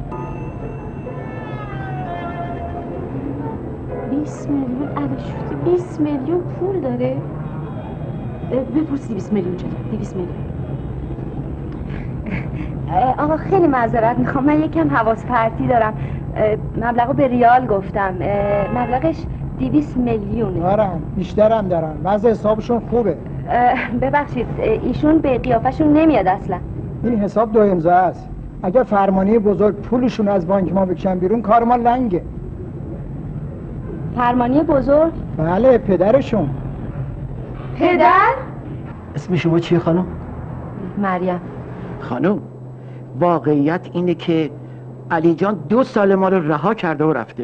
بیست میلیون علی شده. بیست میلیون پول داره. بپرسی بیست میلیون چطور؟ بیست میلیون. آقا خیلی معذرت میخوام، من یکم حواس پرتی دارم. مبلغو به ریال گفتم. مبلغش دویست میلیونه. دارن، بیشتر هم دارن. وضع حسابشون خوبه. ببخشید ایشون به قیافشون نمیاد اصلا. این حساب دو امضا است. اگر فرمانی بزرگ پولشون از بانک ما بکشن بیرون کار ما لنگه. فرمانی بزرگ؟ بله، پدرشون. پدر؟ اسم شما چیه خانم؟ مریم. خانم واقعیت اینه که علی جان دو سال ما رو رها کرده و رفته.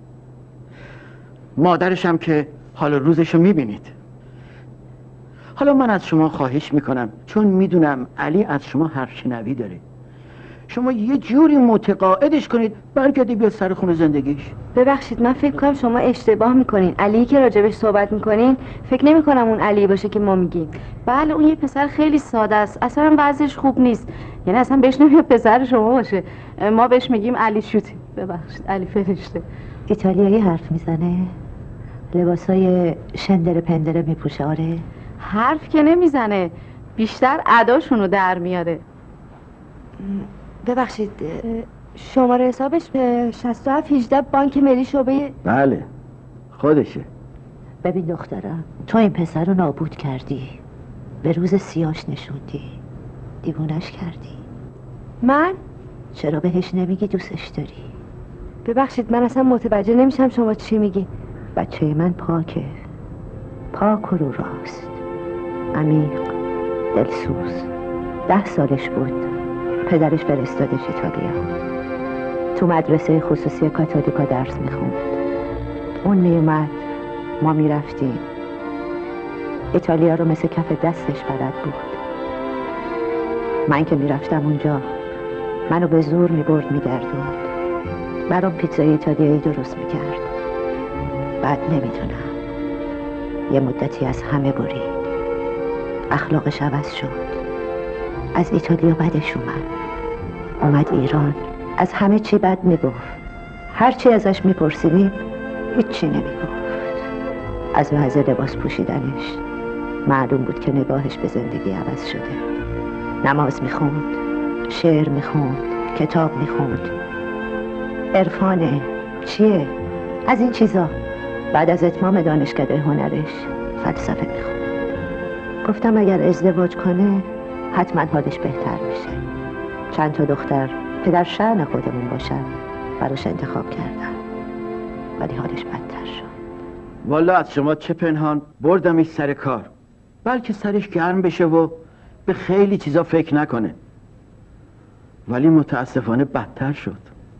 مادرش هم که حال روزشو میبینید. حالا من از شما خواهش میکنم، چون میدونم علی از شما حرف شنوی داره، شما یه جوری متقاعدش کنید برگردی بیاد سر خونه زندگیش. ببخشید من فکر کنم شما اشتباه میکنین. علی که راجبش صحبت میکنین فکر نمی کنم اون علی باشه که ما میگیم. بله اون یه پسر خیلی ساده است، اصلا وضعش خوب نیست، یعنی اصلا بهش نمیاد پسر شما باشه. ما بهش میگیم علی شوتی. ببخشید علی فرشته. ایتالیایی حرف میزنه؟ لباسای شندر پندره میپوشه؟ آره. حرف که نمیزنه، بیشتر اداشونو در میاره. ببخشید شماره حسابش شصت و هفت هجده بانک ملی شعبه. بله خودشه. ببین دخترم، تو این پسر رو نابود کردی، به روز سیاش نشوندی، دیوونش کردی. من؟ چرا بهش نمیگی دوستش داری؟ ببخشید من اصلا متوجه نمیشم شما چی میگی. بچه من پاکه، پاک و رو راست، عمیق، دلسوز. ده سالش بود پدرش فرستادش ایتالیا، تو مدرسه خصوصی کاتولیکا درس میخوند. اون میومد، ما میرفتیم. ایتالیا رو مثل کف دستش بلد بود. من که میرفتم اونجا منو به زور میبرد میگردوند، برام پیتزای ایتالیایی درست میکرد. بعد نمیدونم یه مدتی از همه برید، اخلاقش عوض شد، از ایتالیا بدش اومد، اومد ایران، از همه چی بد میگفت. هر چی ازش میپرسیدیم هیچی نمیگفت. از وضع لباس پوشیدنش معلوم بود که نگاهش به زندگی عوض شده. نماز میخوند، شعر میخوند، کتاب میخوند. عرفانه چیه؟ از این چیزا. بعد از اتمام دانشکده هنرش فلسفه میخوند. گفتم اگر ازدواج کنه حتما حالش بهتر میشه. چند تا دختر پدر شأن خودمون باشن براش انتخاب کردم، ولی حالش بدتر شد. والا از شما چه پنهان، بردمش سر کار بلکه سرش گرم بشه و به خیلی چیزا فکر نکنه، ولی متاسفانه بدتر شد.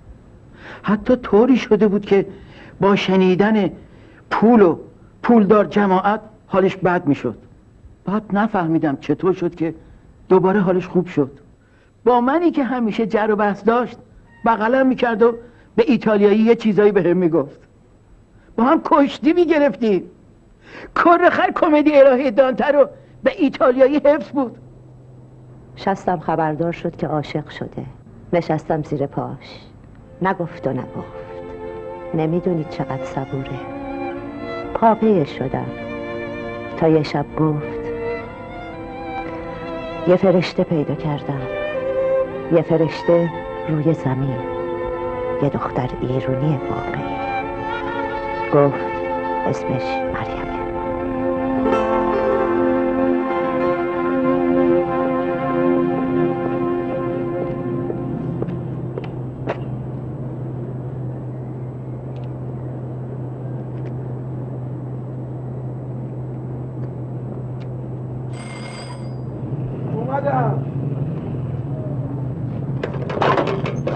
حتی طوری شده بود که با شنیدن پول و پولدار جماعت حالش بد میشد. بعد نفهمیدم چطور شد که دوباره حالش خوب شد. با منی که همیشه جر و بحث داشت بغلم میکرد و به ایتالیایی یه چیزایی به هم میگفت. با هم کشتی میگرفتیم. کرخر کمدی الهی دانته رو به ایتالیایی حفظ بود. شستم خبردار شد که عاشق شده. نشستم زیر پاش، نگفت و نگفت. نمیدونید چقدر صبوره. پاپیش شدم تا یه شب گفت یه فرشته پیدا کردم، یه فرشته روی زمین، یه دختر ایرونی واقعی. گفت اسمش مریمه.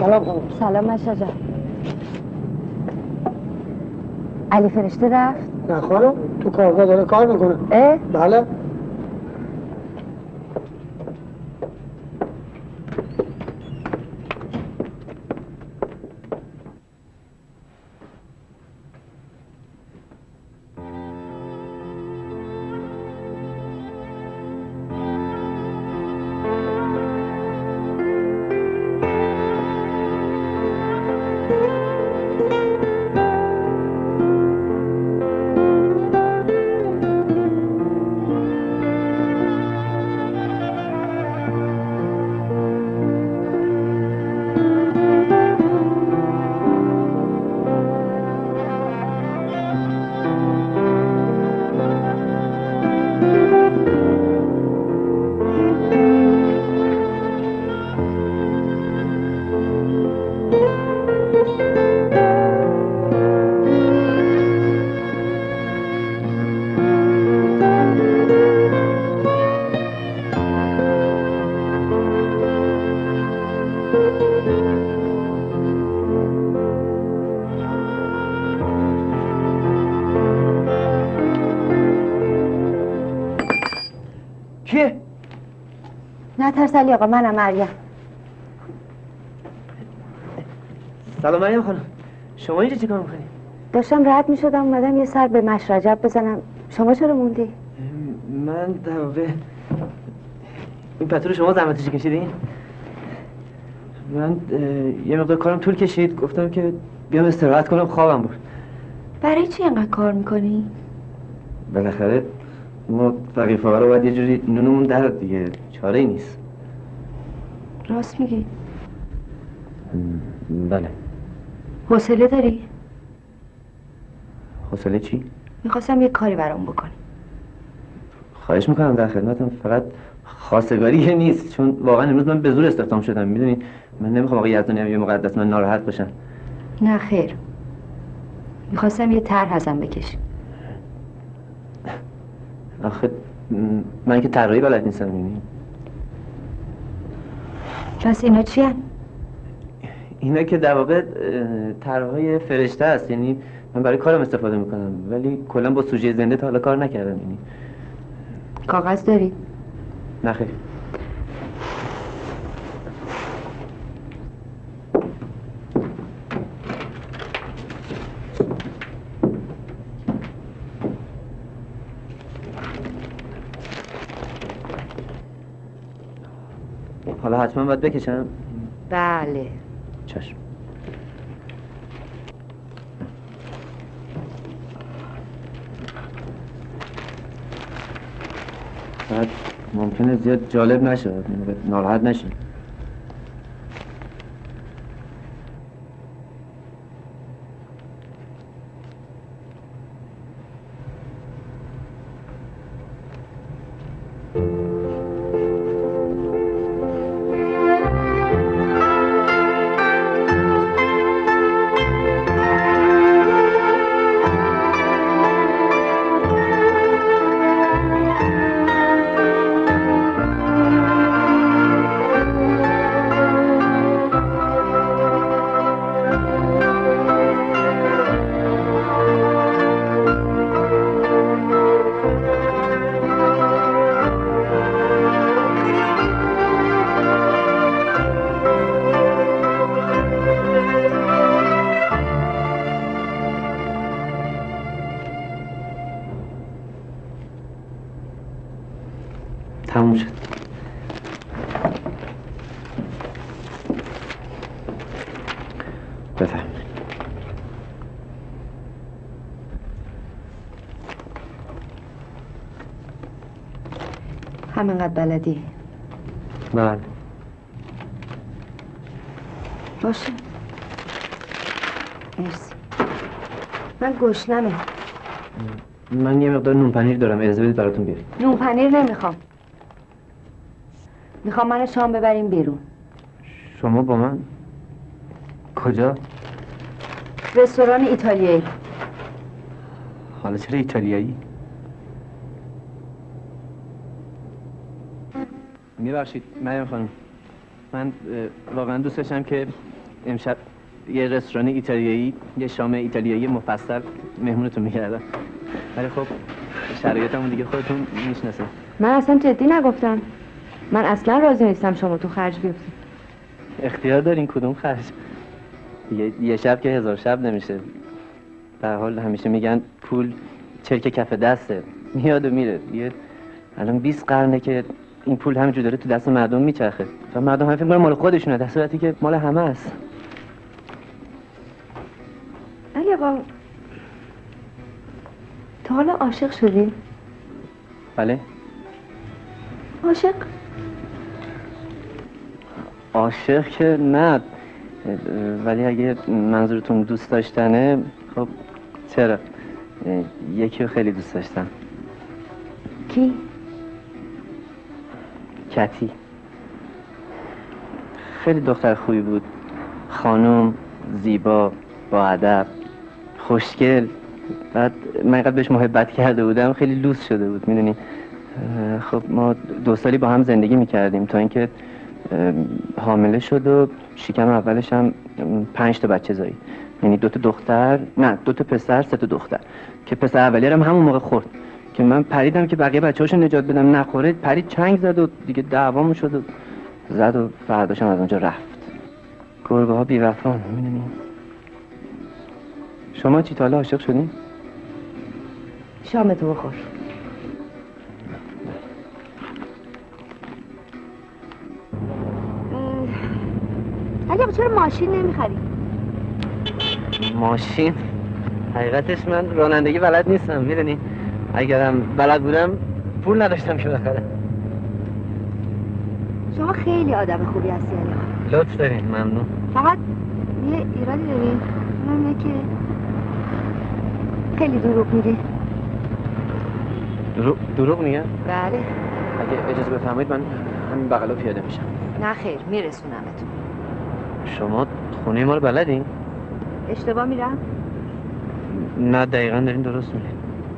سلام خانم. سلام مشا جان. علی فرشته رفت؟ نه خانم، تو کارگاه داره کار میکنه. اه؟ بله. کیه؟ نه ترس علی آقا، منم مریم. سلام مریم خانم. شما اینجا چی کار میکنی؟ داشتم رد میشدم اومدم یه سر به مشرجب بزنم. شما چرا موندی؟ من در واقع این پتو شما زحمتش کشیدین؟ من یه مقدار کارم طول کشید، گفتم که بیام استراحت کنم، خوابم برد. برای چی اینقدر کار میکنی؟ بالاخره ما فقیر فقرا باید یه جوری نونمون در دیگه، چاره ای نیست. راست میگی؟ بله. حوصله داری؟ حوصله چی؟ میخواستم یه کاری برام بکنی. خواهش میکنم، در خدمتم. فقط خواستگاری نیست، چون واقعا امروز من به زور استخدام شدم. میدونی من نمیخوام آقای یزدانی هم یه مقدس من ناراحت باشن. نه خیر، میخواستم یه طرح ازم بکشی. آخه من که طراحی بلد نیستم. میبینی پس اینا چی هن؟ اینا که در واقع طرحهای فرشته است، یعنی من برای کارم استفاده میکنم، ولی کلا با سوژه زنده تا حالا کار نکردم. یعنی کاغذ داری؟ نه خیر. حالا حتما باید بکشم؟ بله. چشم. بعد ممکنه زیاد جالب نشه، ناراحت نشین. تموم شد. بفهم. همینقدر بلدی؟ بله. باشه. مرسی. من گشنمه. من یه مقدار نون پنیر دارم، اجازه بدید براتون بیاریم. نون پنیر نمیخوام. میخوام منو شام ببریم بیرون. شما با من؟ کجا؟ رستوران ایتالیایی. حالا چرا ایتالیایی؟ میبخشید مریم خانم، من واقعا دوست داشتم که امشب یه رستوران ایتالیایی یه شام ایتالیایی مفصل مهمونتون می‌کردم. ولی خب شرایطمون دیگه خودتون میشناسید. من اصلا جدی نگفتم. من اصلا راضی نیستم شما تو خرج بیفتید. اختیار دارین کدوم خرج؟ یه, یه شب که هزار شب نمیشه. در حال همیشه میگن پول چرک کف دسته، میاد و میره. یه الان بیست قرنه که این پول همینجور داره تو دست مردم میچرخه و مردم هم فکر می‌کنن مال خودشونه، در صورتی که مال همه است. علی آقا تا حالا عاشق شدی؟ بله. عاشق؟ عاشق که نه، ولی اگه منظورتون دوست داشتنه خب چرا؟ یکی رو خیلی دوست داشتم. کی؟ کتی. خیلی دختر خوبی بود، خانم، زیبا، با ادب، خوشگل. بعد من اینقدر بهش محبت کرده بودم خیلی لوس شده بود میدونی. خب ما دو سالی با هم زندگی میکردیم تا اینکه حامله شد و شکم اولش هم پنج تا بچه زایی، یعنی دو تا دختر، نه دو تا پسر سه تا دختر، که پسر اولیه هم همون موقع خورد که من پریدم که بقیه بچه‌هاشو نجات بدم، نخوره پرید چنگ زد و دیگه دعوامون شد و زد و فرداشم از اونجا رفت. گربه ها بی وفا میدونی. شما چی تا حالا عاشق شدین؟ شامتو بخور. علی چرا ماشین نمیخری؟ ماشین؟ حقیقتش من رانندگی بلد نیستم میدونی. اگرم بلد بودم پول نداشتم که بخرم. شما خیلی آدم خوبی هستی علی. لطف دارین، ممنون. فقط یه ایرادی داری، اونم اینه که خیلی دروغ میگی. دروغ دروغ میگم؟ بله. اگه اجازه بفرمایید من همین بغلا پیاده میشم. نه خیر، میرسونمتون. شما خونه ما رو بلدین؟ اشتباه میرم؟ نه دقیقا دارین درست میگین.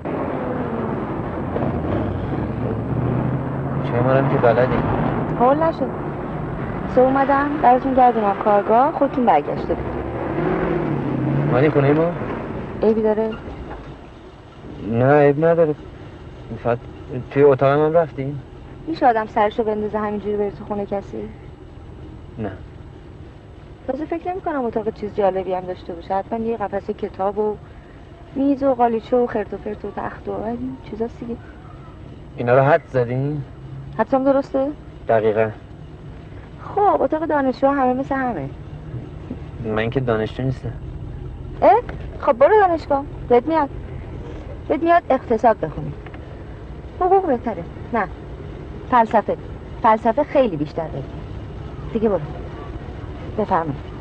شما رو هم که بلدین. حال نشد. سه اومدم براتون گردونم کارگاه، خودتون برگشته بود. مالی خونه ما؟ عیبی داره؟ نه عیب نداره. فقط توی اتاق من رفتین؟ میشه آدم سرشو بندازه همینجوری بره تو خونه کسی؟ نه. تازه فکر نمی کنم اتاق چیز جالبی هم داشته باشه. حتما یه قفسه کتاب و میز و قالیچه و خرت و پرت و تخت و این چیزاست دیگه. اینا رو حد زدین؟ حدسم درسته؟ دقیقا. خب اتاق دانشجو همه مثل همه. من که دانشجو نیستم. اه؟ خب برو دانشگاه. بهت میاد. بهت میاد اقتصاد بخونی. حقوق بهتره. نه. فلسفه. فلسفه خیلی بیشتر بهت. دیگه برو. بفرمایید.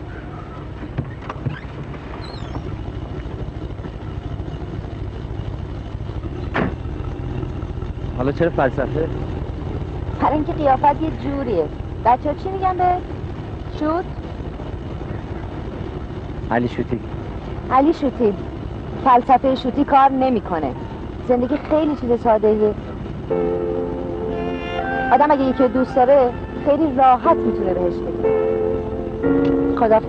حالا چرا فلسفه؟ برای اینکه قیافت یه جوریه. بچه ها چی میگن به؟ شوت؟ علی شوتی. علی شوتی. فلسفه شوتی کار نمیکنه. زندگی خیلی چیز ساده‌ایه. آدم اگه یکی دوست داره خیلی راحت میتونه بهش بگه. خداحافظ.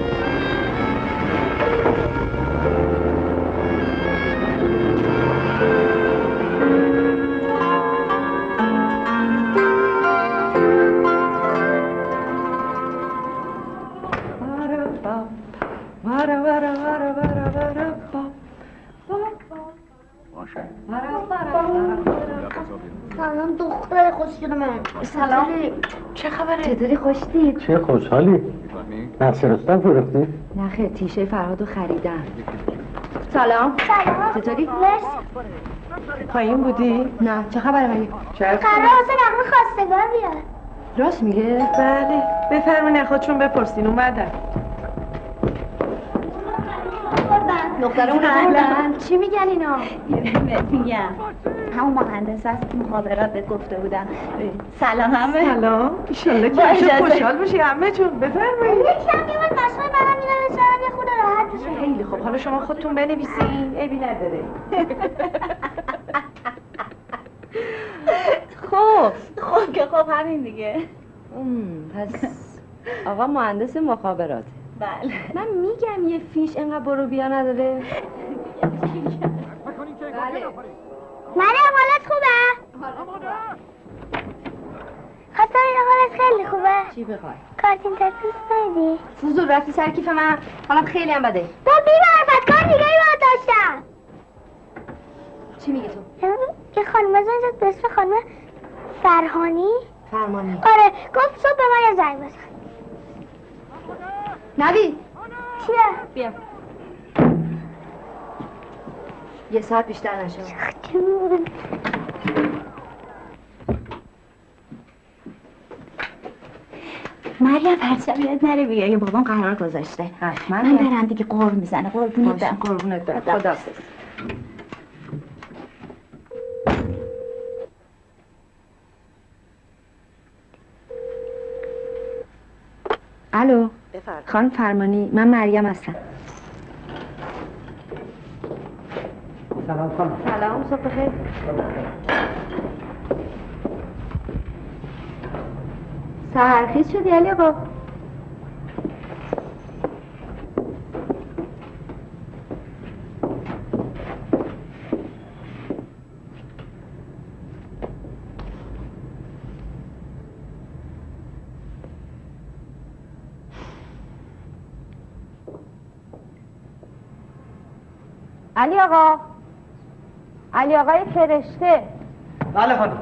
سلام دختر خوشگل من. سلام. چه خبره؟ چطوری خوشتید؟ چه خوشحالی؟ نقش رستم فروختی؟ نه خیر تیشه فرهادو خریدم. سلام. سلام. چطوری؟ مرسی. پایین بودی؟ نه چه خبره مگه؟ قرار واسه نقمه خواستگار بیاد. راست میگه؟ بله. بفرمایید خودشون بپرسین اومدن. دخترمون بردن. چی میگن اینا؟ میگم همون مهندس از مخابرات بهت گفته بودم. سلام همه. سلام. ایشالله که همیشه خوشحال باشی همه جون. بفرمایید. یکم میمون مشغول برام میرم بچارم یه خود راحت بشه. خیلی خوب. حالا شما خودتون بنویسین. عیبی نداره. خب خب که خب همین دیگه. پس آقا مهندس مخابرات. بله من میگم یه فیش انقدر برو بیا نداره. بله مریم حالت خوبه؟ خواستم این حالت خیلی خوبه. چی بخوای؟ کارتین تا دوست داری؟ فوزول رفتی سر کیف من حالم خیلی هم بده. با بی معرفت کار دیگه ای باید داشتم. چی میگه تو؟ یه خانم از اینجا به اسم خانم فرهانی فرمانی. آره گفت صبح به من یه زنگ بزن. نوید چیه؟ بیا یه ساعت بیشتر نشد. مریم فرشب یاد نره بیایی بابام قرار گذاشته. حتما من برم دیگه قرب میزنه. قربونت برم. قربونت برم. خداحافظ. الو بفرمایید. خانم فرمانی من مریم هستم. سلام خانم. سلام صبح بخیر. سحرخیز شدی علی آقا؟ علی آقا علی آقای فرشته. بله خانم.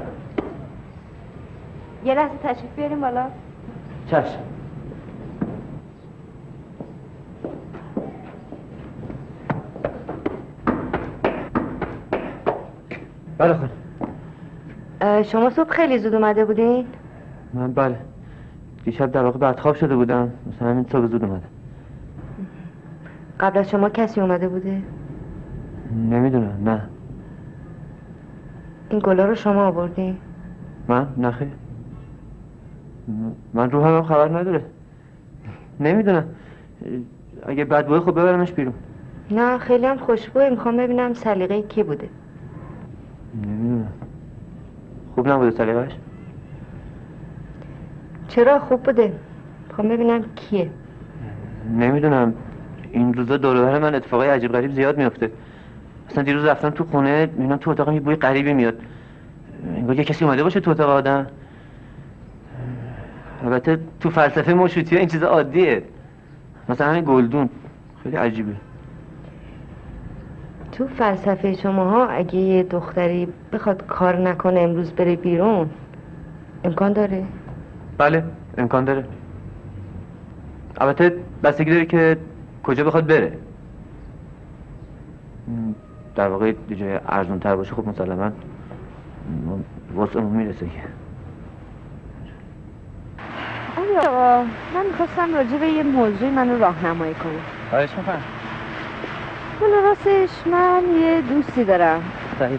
یه لحظه تشریف بیاریم بالا. چشم. بله خانم. شما صبح خیلی زود اومده بودین؟ من بله دیشب در واقع بدخواب شده بودم مثلا همین صبح زود اومدم. قبل از شما کسی اومده بوده؟ نمیدونم نه. این گلا رو شما آوردین؟ من؟ نخیر من رو هم خبر نداره. نمیدونم اگه بد بوده خب ببرمش بیرون. نه خیلی هم خوشبوه. میخوام ببینم سلیقه کی بوده. نمیدونم خوب نبوده سلیقه‌اش؟ چرا خوب بوده؟ میخوام ببینم کیه. نمیدونم این روزا دور و بر من اتفاقای عجیب غریب زیاد میفته. مثلا دیروز رفتم تو خونه میبینم تو اتاقم یه بوی غریبی میاد. انگار یه کسی اومده باشه تو اتاق آدم. البته تو فلسفه مشروطیه این چیز عادیه. مثلا همین گلدون خیلی عجیبه. تو فلسفه شماها اگه یه دختری بخواد کار نکنه امروز بره بیرون امکان داره؟ بله امکان داره. البته بستگی داره که کجا بخواد بره. در واقع یه جای ارزون تر باشه خب مسلما واسمون میرسه که. آیا من میخواستم راجع به یه موضوعی منو راهنمایی کنم. خواهش میکنم. ولی راستش من یه دوستی دارم صحیح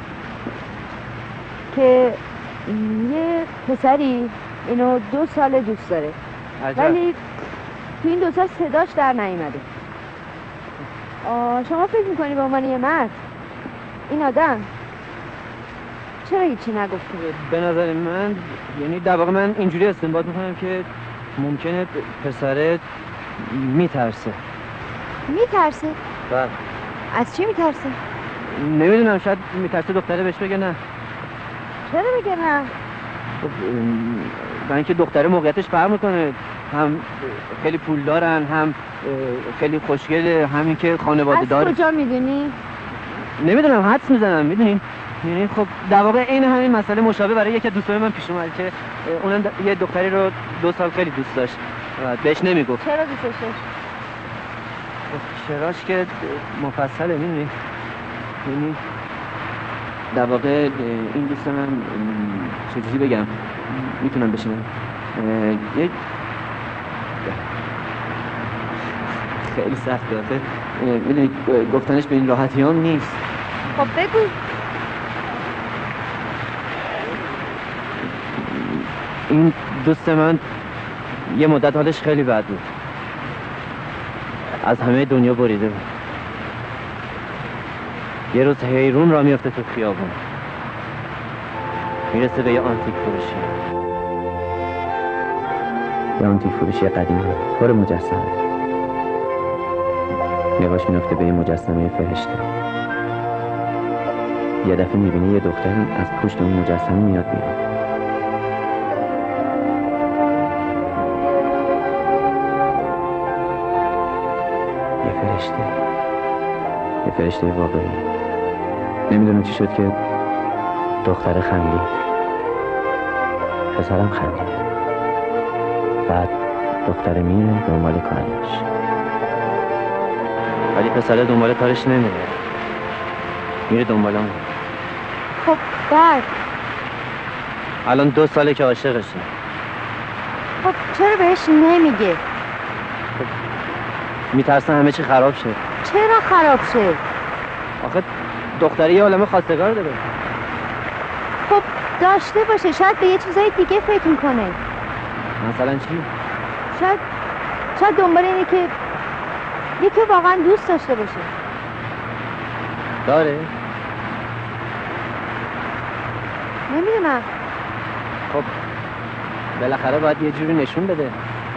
که یه پسری اینو دو سال دوست داره. عجب. ولی تو این دو سال صداش در نیومده. شما فکر میکنی به عنوان یه مرد این آدم چرا هیچی نگفته بود؟ به نظر من یعنی در واقع من اینجوری استنباط میکنم که ممکنه پسره میترسه. میترسه؟ بله. از چی میترسه؟ نمیدونم شاید میترسه دختره بهش بگه نه. چرا بگه نه؟ خب برای اینکه دختره موقعیتش فرق میکنه. هم خیلی پول دارن هم خیلی خوشگله همین که خانواده داره. از کجا میدونی؟ نمیدونم حدس میزنم میدونین. یعنی خب در واقع این همین مسئله مشابه برای یکی از دوستای من پیش اومد که اونم یه دختری رو دو سال خیلی دوست داشت و بهش نمیگفت. چرا دوستش داشت؟ خب چراش که مفصله میدونی. یعنی در واقع این دوست من چجوری بگم میتونم بشینم یک خیلی سخته آخه میدونی گفتنش به این راحتی هم نیست. خب بگو. این دوست من یه مدت حالش خیلی بد بود. از همه دنیا بریده بود. یه روز حیرون را میفته تو خیابون میرسه به یه آنتیک فروشی. یه آنتیک فروشی قدیمی پر مجسمه. نگاش میفته به یه مجسمه فرشته. یه دفعه میبینی یه دختر از پشت اون مجسمه میاد بیرون. یه فرشته، یه فرشته واقعی. نمیدونم چی شد که دختر خندید، پسرم خندید، بعد دختر میره دنبال کارش، ولی پسر دنبال کارش نمیره، میره دنبال اون. خب بعد الان دو ساله که عاشقشه. خب چرا بهش نمیگه؟ میترسن همه چی خراب شه. چرا خراب شه؟ آخه دختری یه عالمه خواستگار داره. خب داشته باشه، شاید به یه چیزای دیگه فکر میکنه. مثلا چی؟ شاید شاید دنبال اینه که یکی واقعا دوست داشته باشه. داره؟ نمیدونم. خب بالاخره باید یه جوری نشون بده.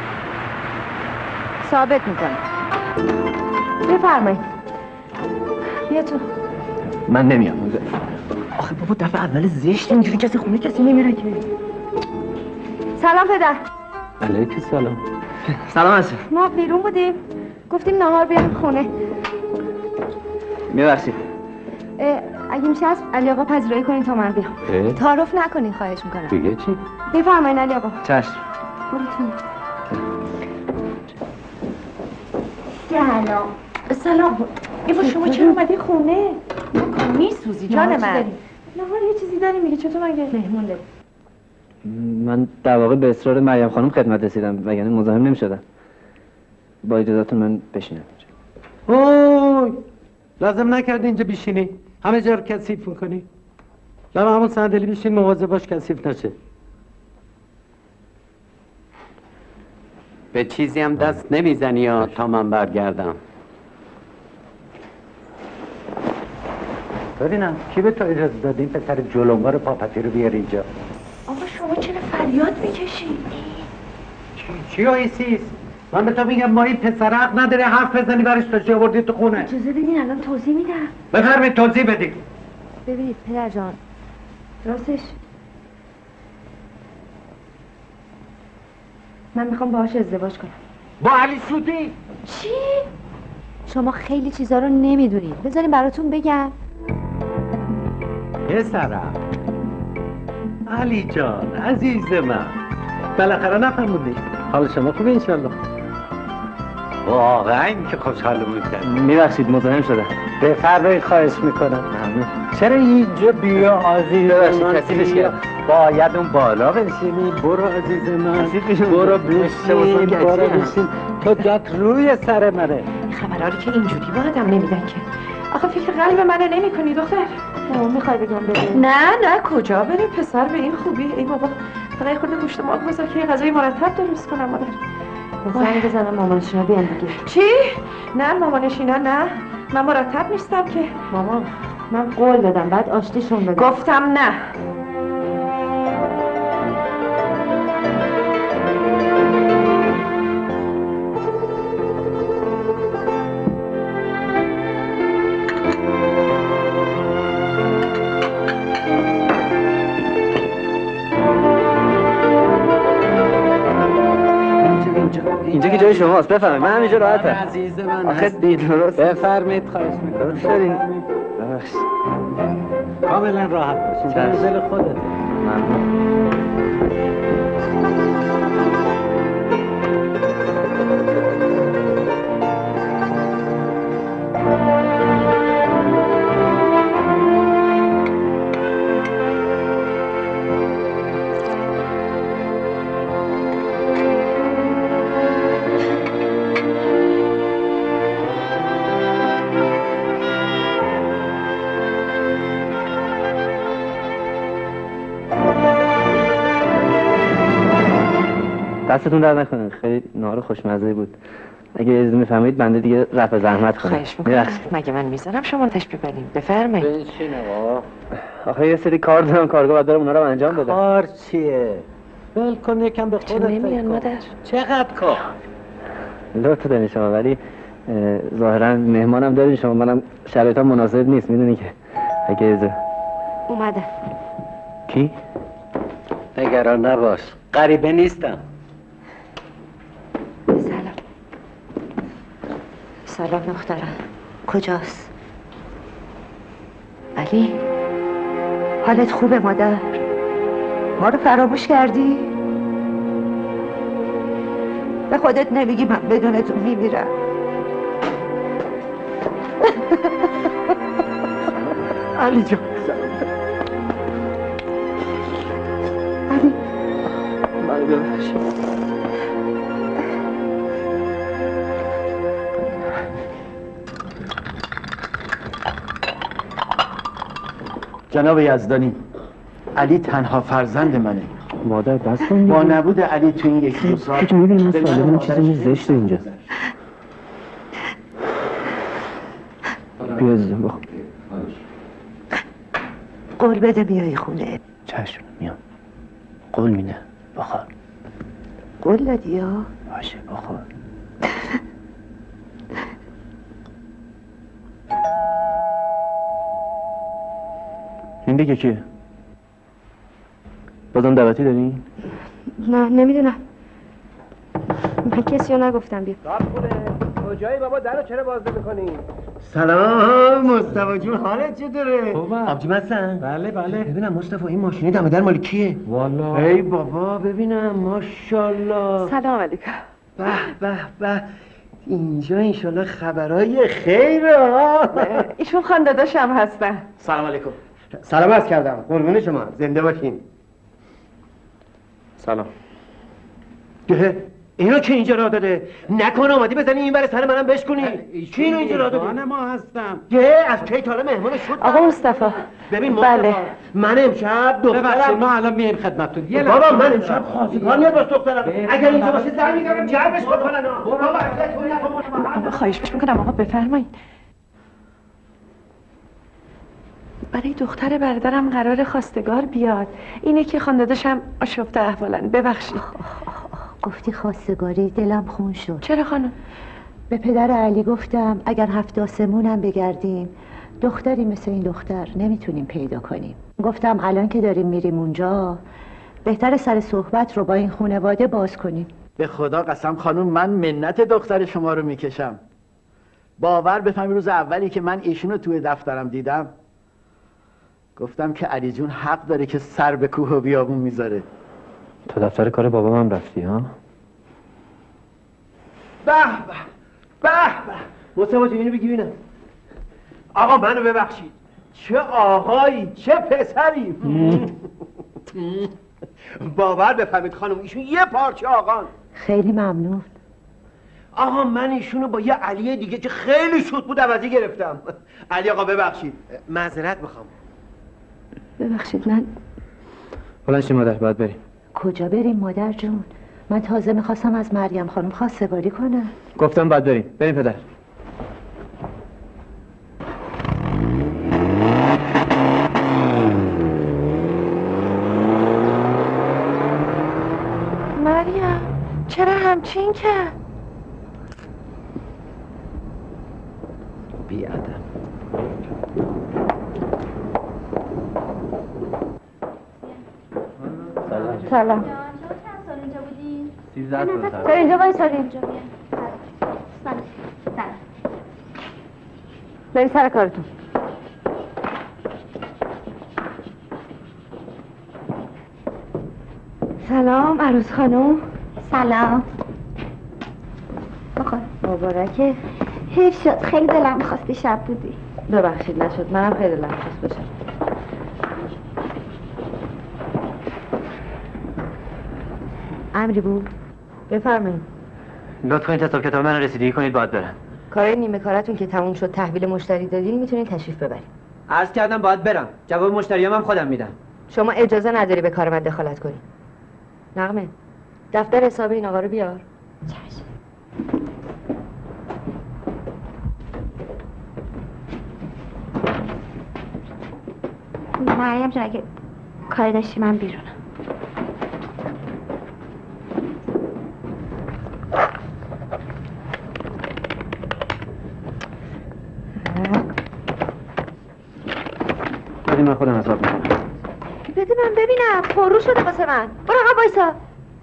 ثابت میکنه. بفرمایید. بیا تو. من نمیام. آخه بابا دفعه اول زشت اینجوری کسی خونه کسی نمیره که. سلام پدر. علیکم سلام. سلام هستم. ما بیرون بودیم، گفتیم نهار بیاریم خونه. میبخشید. اگه میشه از علی آقا پذیرایی کنین تا من بیام. تعارف نکنین خواهش میکنم. دیگه چی؟ بفرمایین علی آقا. چشم. برو سلام. سلام. ایوا شما چرا اومدی خونه؟ میسوزی جان من. نهار یه چیزی داری میگه چطور مگه؟ مهمون داری. من در واقع به اصرار مریم خانم خدمت رسیدم وگرنه مزاحم نمی‌شدم. با اجازهتون من بشینم اینجا. اوه لازم نکرده اینجا بشینی، همه جا رو کثیف میکنی. لما همون صندلی بشین، مواظب باش کثیف نشه. به چیزی هم دست نمیزنی یا تا من برگردم. ببینم کی به تو اجازه داد این پسر جلونگار پاپتی رو بیاری اینجا؟ آقا شما چرا فریاد میکشی؟ چی چی آیسیس؟ من به تو میگم ما این پسر حق نداره حرف بزنی برش تا چی آوردی تو خونه. اجازه بدین الان توضیح میدم. بفرمایید توضیح بدید. ببینید پدر جان، راستش من میخوام باهاش ازدواج کنم. با علی سوتی؟ چی؟ شما خیلی چیزا رو نمیدونید، بذارین براتون بگم. پسرم علی جان عزیز من، بالاخره نفهموندی حال شما خوبه انشالله؟ واقعا که خوشحال بودم. میبخشید مزاحم شدم. بفرمایید خواهش میکنم. چرا اینجا بیا عزیز من؟ کثیفش کردم. باید اون بالا بشینی. برو عزیز من، برو بشین، برو بشین. تو جات روی سر منه. خبراری که اینجوری با آدم نمیدن که. آخه فکر قلب منو نمی کنی دختر؟ میخوای بگم بده؟ نه نه کجا بریم پسر به این خوبی؟ ای بابا فقط خورده گوشت مرغ بذار که غذای مرتب درست کنم مادر. زنگ بزنم مامانشینا بیان دیگه. چی؟ نه مامانشینا نه، من مرتب نیستم که. مامان من قول دادم بعد آشتیشون بدم. گفتم نه. اینجا که جای شماست، بفرمایید. من همینجا راحتم. عزیز من آخه درست. بفرمایید خواهش میکنم. ببخشید. کاملا راحت باشید. در دل خودت. ممنون. دستتون درد نکنه، خیلی نهار خوشمزه بود. اگه اجازه میفرمایید بنده دیگه رفع زحمت کنم. خواهش میکنم. مگه من میذارم شما تش ببریم؟ بفرمایید. بنشین آقا. آخه یه سری کار دارم، کارگاه بعد دارم اونا رو انجام بدم. کار چیه؟ ول کن یکم به خودت. نمیان مادر؟ چقدر کار؟ لطف دارین شما، ولی ظاهرا مهمانم دارین شما، منم شرایطم مناسب نیست میدونی که اگه از اومده. کی؟ نگران نباش، غریبه نیستم. سلام. سلام دخترم. کجاست؟ علی حالت خوبه مادر؟ ما رو فراموش کردی؟ به خودت نمیگی من بدون تو میمیرم. علی جان علی منو ببخشید. جناب یزدانی، علی تنها فرزند منه. مادر بس کن با نبود علی تو این یک دو سال تو میبینی من سالمون چیزی زشته اینجا. بیا عزیزم بخون. قول بده بیایی خونه. چشم میام. قول میده بخور. قول دادی یا؟ باشه بخور. این دیگه کیه؟ بازم دعوتی دارین؟ نه نمیدونم، من کسی رو نگفتم بیا. کجایی بابا؟ درو چرا باز نمی‌کنی؟ سلام مصطفی جون، حالت چطوره؟ خوبم. آبجی مستن؟ بله بله. ببینم مصطفی این ماشینه دم در مال کیه؟ والا ای بابا ببینم ماشاءالله. سلام علیکم. به به به اینجا انشالله خبرای خیره ها. ایشون خانداداشم هستن. سلام علیکم. سلام عرض کردم. قربون شما، زنده باشین. سلام. ده اینو که اینجا راه داده؟ نکنه اومدی بزنی این بر سر منم بشکنی. کی اینو اینجا راه داده؟ ما هستم. یه از کی تا حالا مهمان شد؟ آقا مصطفی. ببین مصطفی، بله. من امشب ببخشید دخترم ما الان میایم خدمتتون. یه بابا لحظه. من امشب خواستگار میاد باش دخترم. اگر اینجا باشه زنگ می‌زنم جلبش بکنن. بابا خواهش میکنم آقا بفرمایید. برای دختر برادرم قرار خواستگار بیاد. اینه که خانداداشم آشفته احوالن. ببخشید. گفتی خواستگاری دلم خون شد. چرا خانم؟ به پدر علی گفتم اگر هفت آسمونم بگردیم دختری مثل این دختر نمیتونیم پیدا کنیم. گفتم الان که داریم میریم اونجا بهتر سر صحبت رو با این خانواده باز کنیم. به خدا قسم خانوم من منت دختر شما رو میکشم. باور بفهمی روز اولی که من ایشونو توی دفترم دیدم گفتم که علی جون حق داره که سر به کوه و بیابون میذاره. تو دفتر کار بابام هم رفتی ها؟ به به به به مصطفی جون اینو بگی ببینم. آقا منو ببخشید. چه آقایی چه پسری. باور بفهمید خانم ایشون یه پارچه آقان. خیلی ممنون. آقا من ایشونو با یه علی دیگه که خیلی شوت بود عوضی گرفتم. علی آقا ببخشید، معذرت میخوام. ببخشید من بلند شی مادر، باید بریم. کجا بریم مادر جون؟ من تازه میخواستم از مریم خانم خواستگاری کنم. گفتم باید بریم. بریم پدر. مریم چرا همچین کرد؟ بیادم. سلام. چند سال اینجا بودی؟ سیزده سال. چرا اینجا وایسادین؟ سلام. بریم سر کارتون. سلام عروس خانم. سلام. بخور. مبارکه. حیف شد خیلی دلم می‌خواستی شب بودی. ببخشید نشد، منم خیلی دلم خواست باشم. امری بود؟ بفرمایید. لطف کنید حساب کتاب من رسیدگی کنید باید برم. کارای نیمه کارتون که تموم شد تحویل مشتری دادین میتونین تشریف ببرید. عرض کردم باید برم. جواب مشتریام هم خودم میدم. شما اجازه نداری به کار من دخالت کنی. نغمه دفتر حساب این آقا رو بیار. چشم. مریم جان اگه کاری داشتی من بیرونم. بدین من خودم حساب میکنم. بده من ببینم، پررو شده واسه من. برو آقا وایسا.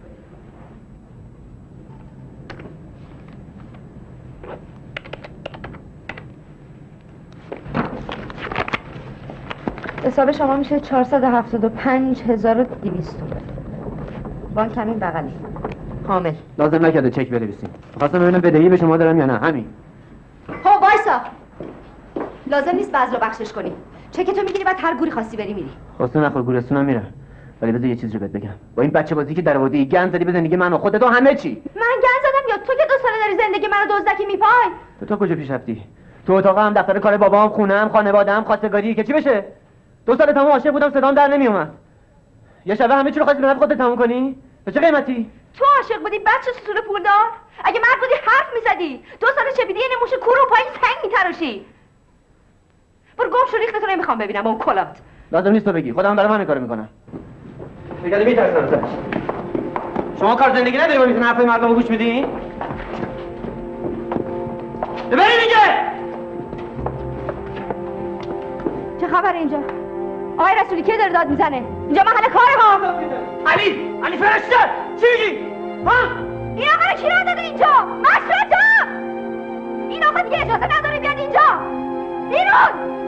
حساب شما میشه چهارصد و هفتاد و پنج هزار و دویست تومان. بانک همین بغلی. کامل. لازم نکرده چک بنویسیم. خواستم ببینم بدهی به شما دارم یا نه، همین. خب وایسا. لازم نیست بعض رو بخشش کنی. چکتو میگیری بعد هر گوری خواستی بری میری. خواستم نخور گورستونم میرم. ولی بذار یه چیز رو بهت بگم. با این بچه بازی که در آوردی گند زدی به زندگی من و خودت و همه چی. من گند زدم یا تو که دو ساله داری زندگی منو دزدکی میپای؟ تو تا کجا پیش رفتی؟ تو اتاقم، دفتر کار بابام، خونم، خانواده‌ام، خواستگاری که چی بشه؟ دو سال تمام عاشق بودم صدام در نمیومد. یه شبه همه چی رو خواستی به نفع خودت تموم کنی؟ به چه قیمتی؟ تو عاشق بودی بچه سوسول پولدار؟ اگه مرد بودی حرف میزدی. دو سال چپیدی یه موش کورو پایین سنگ میتراشی. برو گم شو، ریختتو نمیخوام ببینم با اون کلات. لازم نیست تو بگی، خودم دارم همین کارو میکنم. بگید میترسم ازش. شما کار زندگی نداری با میتونی حرفای مردم رو گوش میدی؟ ببری دیگه! چه خبر اینجا؟ آقای رسولی که داره داد میزنه؟ اینجا محل کاره ها! علی! علی فرشته! چی میگی؟ ها؟ این آقا رو کی راه داده اینجا؟ مشرفه! این آقا دیگه اجازه نداره بیاد اینجا! بیرون!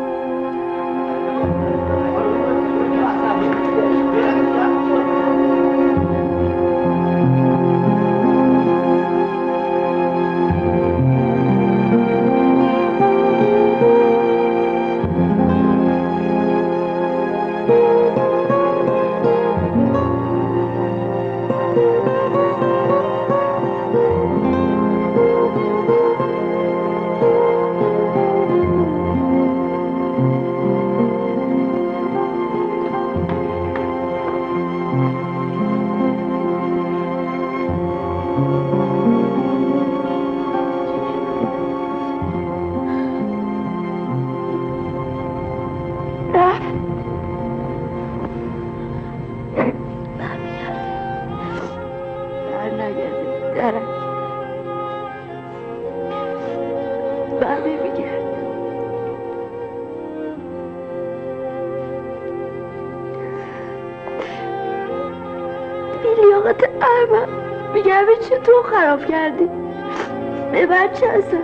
تو خراب کردی به بچه اصلا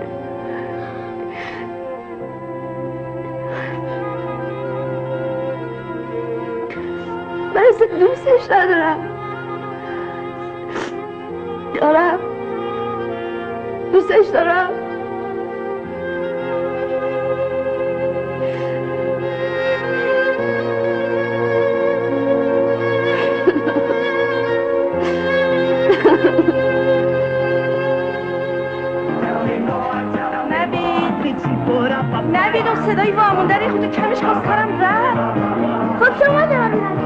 من اصلا دوستش ندارم دارم دوستش دارم نبید اون صدای واموندن خودو کمش خواست کارم رفت خب شما دارم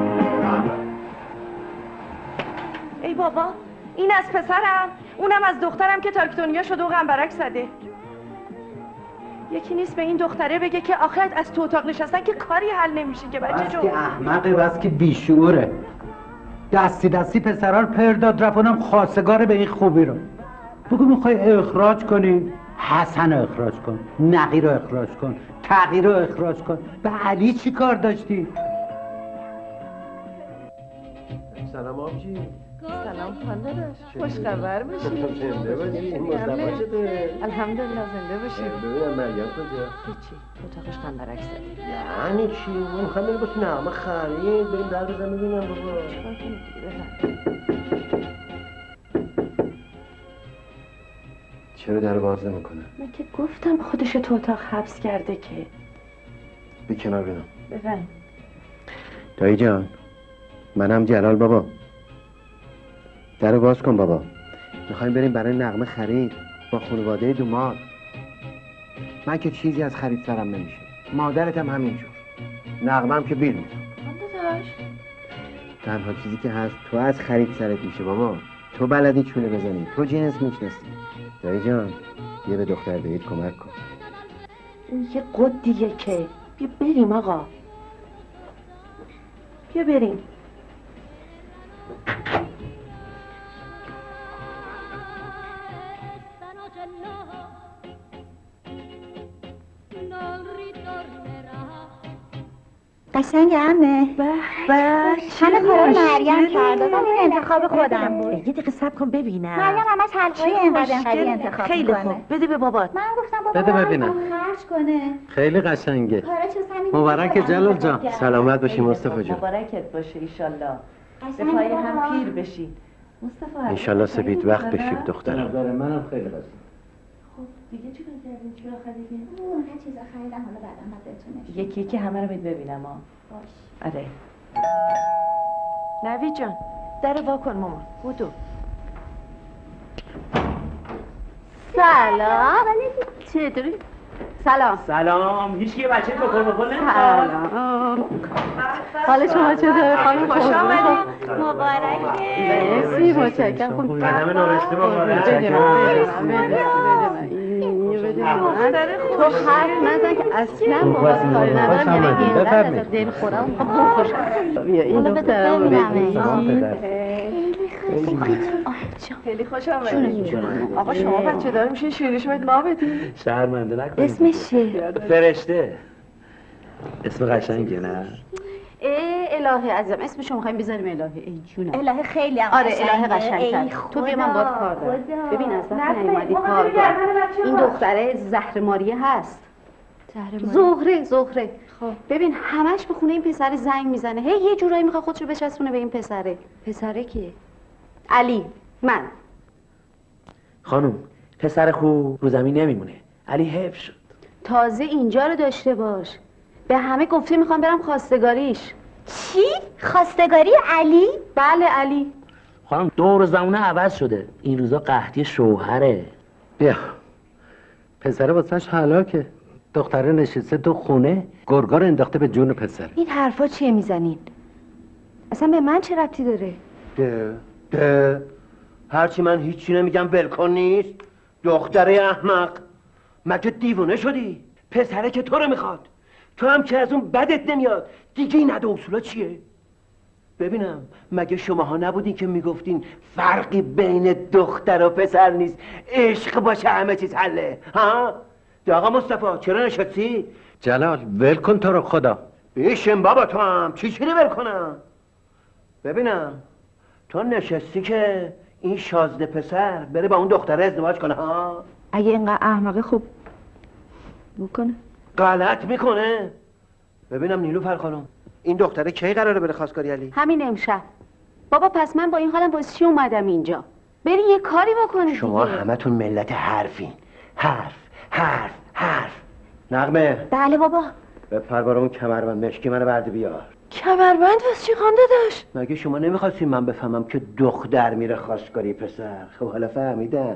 ای بابا این از پسرم اونم از دخترم که تاکتونیا شده و غنبرک زده یکی نیست به این دختره بگه که آخرت از تو اتاق نشستن که کاری حل نمیشه که بچه جو بس که احمقه بس که بیشعوره دستی دستی پسرها رو پر داد رفت اونم خواستگاره به این خوبی رو بگو میخوای اخراج کنی حسن رو اخراج کن نقی رو اخراج کن تغییر رو اخراج کن به علی چی کار داشتی؟ سلام آبجی سلام خان داداش خوش خبر باشی زنده باشی مصطفی شده الحمدلله زنده باشی ببینم مریم کجا هیچی تو اتاقش غنبرک زدی یعنی چی من میخوام بریم با تو نغمه خرید بریم در بزن ببینم بابا چیکار کنی دیگه بفرم چرا در باز نمیکنه؟ من که گفتم خودش تو اتاق حبس کرده که بی کنار بینم بفرم دایی جان منم جلال بابا درو باز کن بابا میخوایم بریم برای نغمه خرید با خانواده دومار من که چیزی از خرید سرم نمیشه مادرت هم همینجور نغمه هم که بیل میدم تنها چیزی که هست تو از خرید سرت میشه بابا تو بلدی چونه بزنی تو جنس میشناسی دایی جان بیا به دختر داییت کمک کن این یه قد دیگه که بیا بریم آقا بیا بریم قشنگ عمه. به همه کارا مریم کرده. من این انتخاب خودم بود. یه دقیقه صبر کن ببینم. مریم همش حلقه‌ای اینقدر اینقدر انتخاب خیلی میکنه. خوب. بده به بابات. من گفتم بابا بده ببینم. خرج کنه. خیلی قشنگه. کارا چه زمینی؟ مبارک جلال جان. سلامت باشی مصطفی جان. مبارکت باشه ایشالله. به پای هم پیر بشین. مصطفی انشالله سپید وقت بشیم دخترم. نظر منم خیلی قشنگه. خب دیگه چیکار کردین؟ چی خریدین؟ اون چیزا خریدم حالا بعدا بعد بهتون نشون. یکی یکی همه رو بهت ببینم ها. باش. آره. نوید جان در وا کن مامان. بودو. سلام. چطوری؟ سلام. سلام. هیچ کی بچه تو کار بکنه؟ سلام. حال شما چطوره خانم؟ خوش آمدید. مبارکه. مرسی متشکرم. خوب. قدم نورشته مبارک. تو حرف نزن که اصلا بابا کاری ندارم. یعنی اینقدر از دل خورم میخوام خوشم. بیا این دخترم رو بگیرید. خیلی خوش آمدید. آقا شما بچه دار میشین شیرینی شما ما بدین. شرمنده نکنید. اسمش چیه؟ فرشته. اسم قشنگه نه؟ ای الهه عزیزم اسم شما می‌خوایم بذاریم الهه. ای جونم. الهه خیلی هم آره قشنگه. الهه قشنگ‌تر. تو بیا من باهات کار دارم. ببین از وقتی نیومدی کارگاه این دختره زهر ماریه هست. زهر زهره زهره. خب ببین همش به خونه این پسر زنگ میزنه. هی یه جورایی میخواد خودشو بچسبونه به این پسره. پسره کیه؟ علی. من. خانم پسر خوب رو زمین نمیمونه. علی حیف شد. تازه اینجا رو داشته باش. به همه گفته میخوام برم خواستگاریش. چی؟ خواستگاری علی؟ بله علی. خانم دور زمونه عوض شده. این روزا قحطی شوهره. بیا پسره واسش حلاکه. دختره نشسته تو خونه گرگا رو انداخته به جون پسر. این حرفا چیه میزنین؟ اصلا به من چه ربطی داره؟ ده ده هرچی من هیچی نمیگم ولکن نیست. دختره احمق مگه دیوونه شدی؟ پسره که تو رو میخواد. تو هم که از اون بدت نمیاد. دیگه این عده اصولا چیه؟ ببینم مگه شماها نبودین که میگفتین فرقی بین دختر و پسر نیست، عشق باشه همه چیز حله؟ ها؟ آقا مصطفی چرا نشستی؟ جلال ول کن تو رو خدا. بیشم بابا تو هم چی چی ول کنم؟ ببینم تو نشستی که این شازده پسر بره با اون دختره ازدواج کنه ها؟ اگه اینقدر احمقه خوب بکنه. غلط میکنه. ببینم نیلوفر خانم این دختره کی قراره بره خواستگاری علی؟ همین امشب. بابا پس من با این حالم واسه چی اومدم اینجا؟ برین یه کاری بکنید. شما همتون ملت حرفین. حرف حرف حرف. نغمه. بله بابا. بپر برای اون کمربند مشکی منو برده بیار. کمربند واسه چی خانده داشت؟ مگه شما نمیخواستین من بفهمم که دختر میره خواستگاری پسر؟ خب حالا فهمیدم.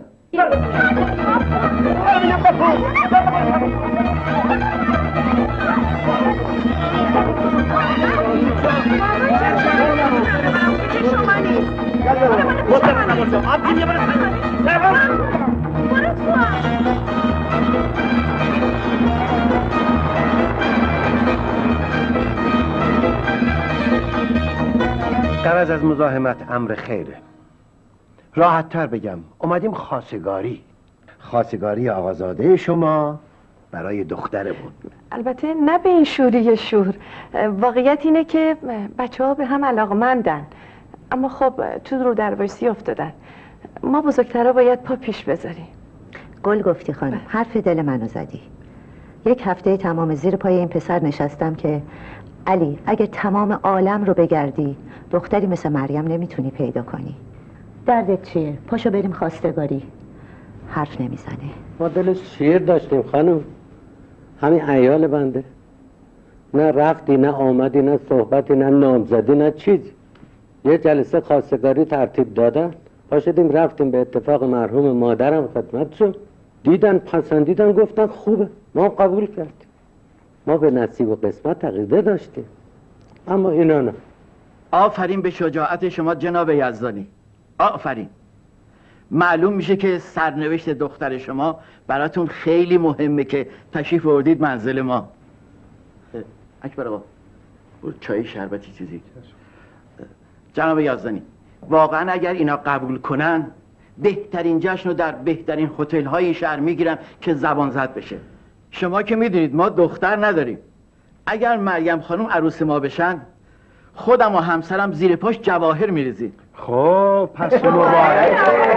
غرض از مزاحمت امر خیره. راحت تر بگم اومدیم خواستگاری. خواستگاری آقازاده شما برای دخترمون. البته نه به این شوری شور. واقعیت اینه که بچه ها به هم علاقمندن، اما خب تو رو دروایسی افتادن. ما بزرگترها باید پا پیش بذاریم. گل گفتی خانم. حرف دل منو زدی. یک هفته تمام زیر پای این پسر نشستم که علی اگه تمام عالم رو بگردی دختری مثل مریم نمیتونی پیدا کنی. دردت چیه؟ پاشو بریم خواستگاری. حرف نمیزنه. ما دلش شیر داشتیم خانم. همین عیال بنده. نه رفتی نه آمدی نه صحبتی نه نامزدی نه چیزی. یه جلسه خواستگاری ترتیب دادن. پاشدیم رفتیم به اتفاق مرحوم مادرم خدمتشون. دیدن پسندیدن گفتن خوبه. ما قبول کردیم. ما به نصیب و قسمت عقیده داشتیم، اما اینا نه. آفرین به شجاعت شما جناب یزدانی. آفرین. معلوم میشه که سرنوشت دختر شما براتون خیلی مهمه که تشریف آوردید منزل ما. اکبر آقا چای شربتی چیزی. جناب یزدانی واقعا اگر اینا قبول کنن بهترین جشن رو در بهترین هتل های شهر میگیرم که زبان زد بشه. شما که میدونید ما دختر نداریم، اگر مریم خانم عروس ما بشن خودم و همسرم زیر پاش جواهر میریزید. خب پس مبارک.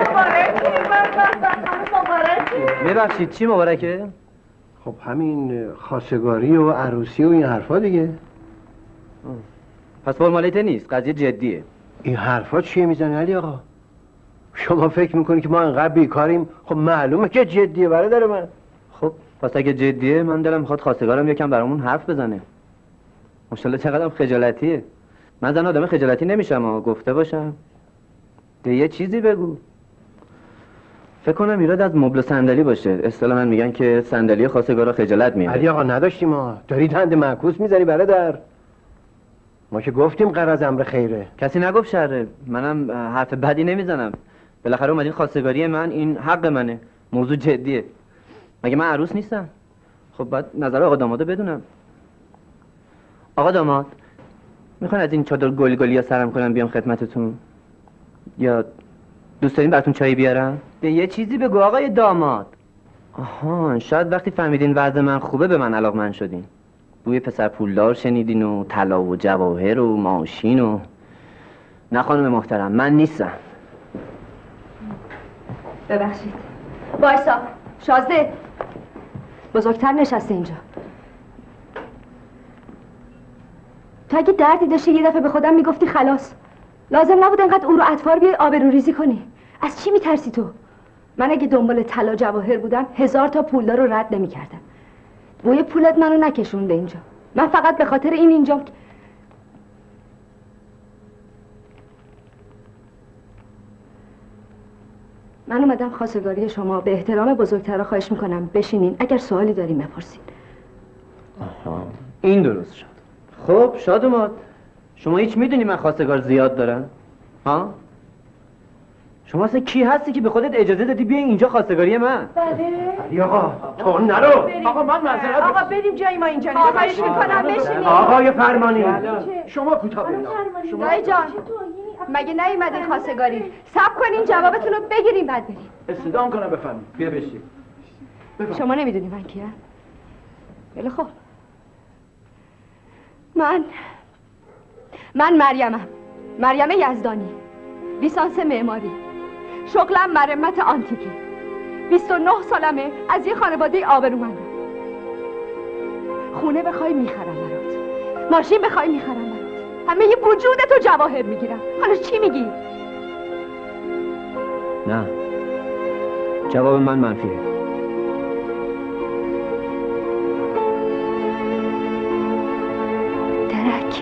ببخشید چی مبارکه؟ خب همین خواستگاری و عروسی و این حرفا دیگه. پس فرمالیته نیست، قضیه جدیه. این حرفا چیه میزنی علی آقا؟ شما فکر میکنی که ما انقدر بیکاریم؟ خب معلومه که جدیه برادر من. خب پس اگه جدیه من دلم میخواد خواستگارم یکم برامون حرف بزنه. ماشاءالله چقدرم خجالتیه. من زن آدم خجالتی نمیشم ها، گفته باشم. ده یه چیزی بگو. فکر کنم ایراد از مبل و صندلی باشه. اصطلاحاً میگن که صندلی خواستگارا خجالت میاره. علی آقا نداشتیم ما. داری دند معکوس میزنی برادر. ما که گفتیم قرض امر خیره. کسی نگفت شره. منم حرف بدی نمیزنم. بالاخره اومدین خواستگاری من، این حق منه. موضوع جدیه. مگه من عروس نیستم؟ خب بعد نظر آقا دامادو بدونم. آقا داماد میخواین از این چادر گل گلیا سرم کنم بیام خدمتتون؟ یا دوست دارین براتون چای بیارم؟ به یه چیزی بگو آقای داماد. آها شاید وقتی فهمیدین وضع من خوبه به من علاقمند شدین. بوی پسر پولدار شنیدین و طلا و جواهر و ماشین و نه خانم محترم من نیستم. ببخشید وایسا شازده بزرگتر نشسته اینجا. تو اگه دردی داشتی یه دفعه به خودم میگفتی خلاص. لازم نبود انقدر او رو اطفار بیای آبروریزی کنی. از چی میترسی تو؟ من اگه دنبال طلا جواهر بودم هزار تا پولدار رو رد نمیکردم. بوی پولت منو نکشونده اینجا. من فقط به خاطر این اینجام. من اومدم خواستگاری شما به احترام بزرگترها خواهش میکنم بشینین. اگر سوالی داریم بپرسین. آها این درست شد. خب شادماد شما هیچ میدونی من خواستگار زیاد دارم؟ ها؟ شما اصلا کی هستی که به خودت اجازه دادی بیای اینجا خواستگاری من؟ بله. علی آقا تو نرو. آقا من معذرت آقا بریم جای ما اینجا. خواهش میکنم بشینین. آقای فرمانی شما کوتاه بگید. دایی جان مگه نیومدین خواستگاری؟ صبر کنین جوابتون رو بگیریم بعد بریم. استدام کنم بفرمایید. بیا بشین. شما نمیدونی من کیم؟ خیلی خوب. من من مریمم. مریم یزدانی. لیسانس معماری. شغلم مرمت آنتیکی. بیست و نه سالمه. از یه خانواده آبرومندم. خونه بخوای میخرم برات. ماشین بخوای میخرم برات. همه یه وجودتو جواهر میگیرم. حالا چی میگی؟ نه جواب من منفیه. درک.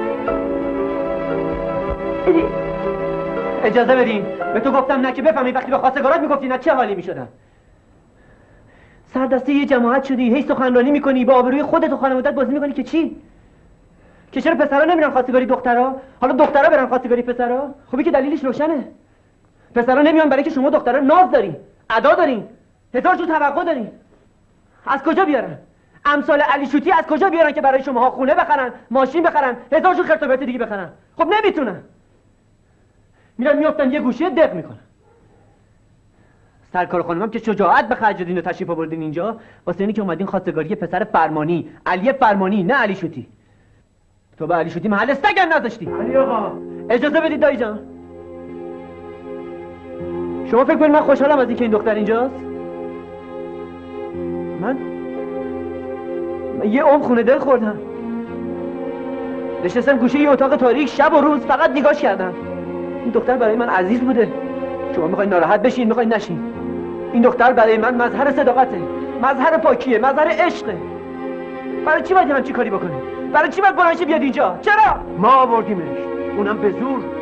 اجازه بدین. به تو گفتم نه که بفهمی وقتی به خواستگارات میگفتی نه چه حالی میشدم. سردسته یه جماعت شدی هی سخنرانی میکنی با آبروی خودت و خانوادت بازی میکنی که چی؟ که چرا پسرا نمیرن خواستگاری دخترا؟ حالا دخترا برن خواستگاری پسرا؟ خب که دلیلش روشنه. پسرا نمیان برای که شما دخترا ناز دارین، ادا دارین، هزار جو توقع دارین. از کجا بیارن؟ امثال علی شوتی از کجا بیارن که برای شماها خونه بخرن، ماشین بخرن، هزار جو خرت و پرت دیگه بخرن؟ خب نمیتونن. میرن میافتن یه گوشه دق میکنن. سرکار خانمم که شجاعت به خرج دادین و تشریف آوردین اینجا واسه اینی که اومدین خواستگاری پسر فرمانی، علی فرمانی نه علی شوتی. تو به علی شوتی محل سگم نذاشتی. علی آقا اجازه بدید دایی جان. شما فکر کنید من خوشحالم از اینکه این دختر اینجاست؟ من من یه عمر خونه دل خوردم. نشستم گوشه یه اتاق تاریک شب و روز فقط نگاش کردم. این دختر برای من عزیز بوده. شما میخواین ناراحت بشین، میخواین نشین. این دختر برای من مظهر صداقته، مظهر پاکیه، مظهر عشقه. برای چی باید من چی کاری بکنیم؟ برای چی باید بلنشی بیاد اینجا؟ چرا؟ ما آوردیمش، اونم به زور.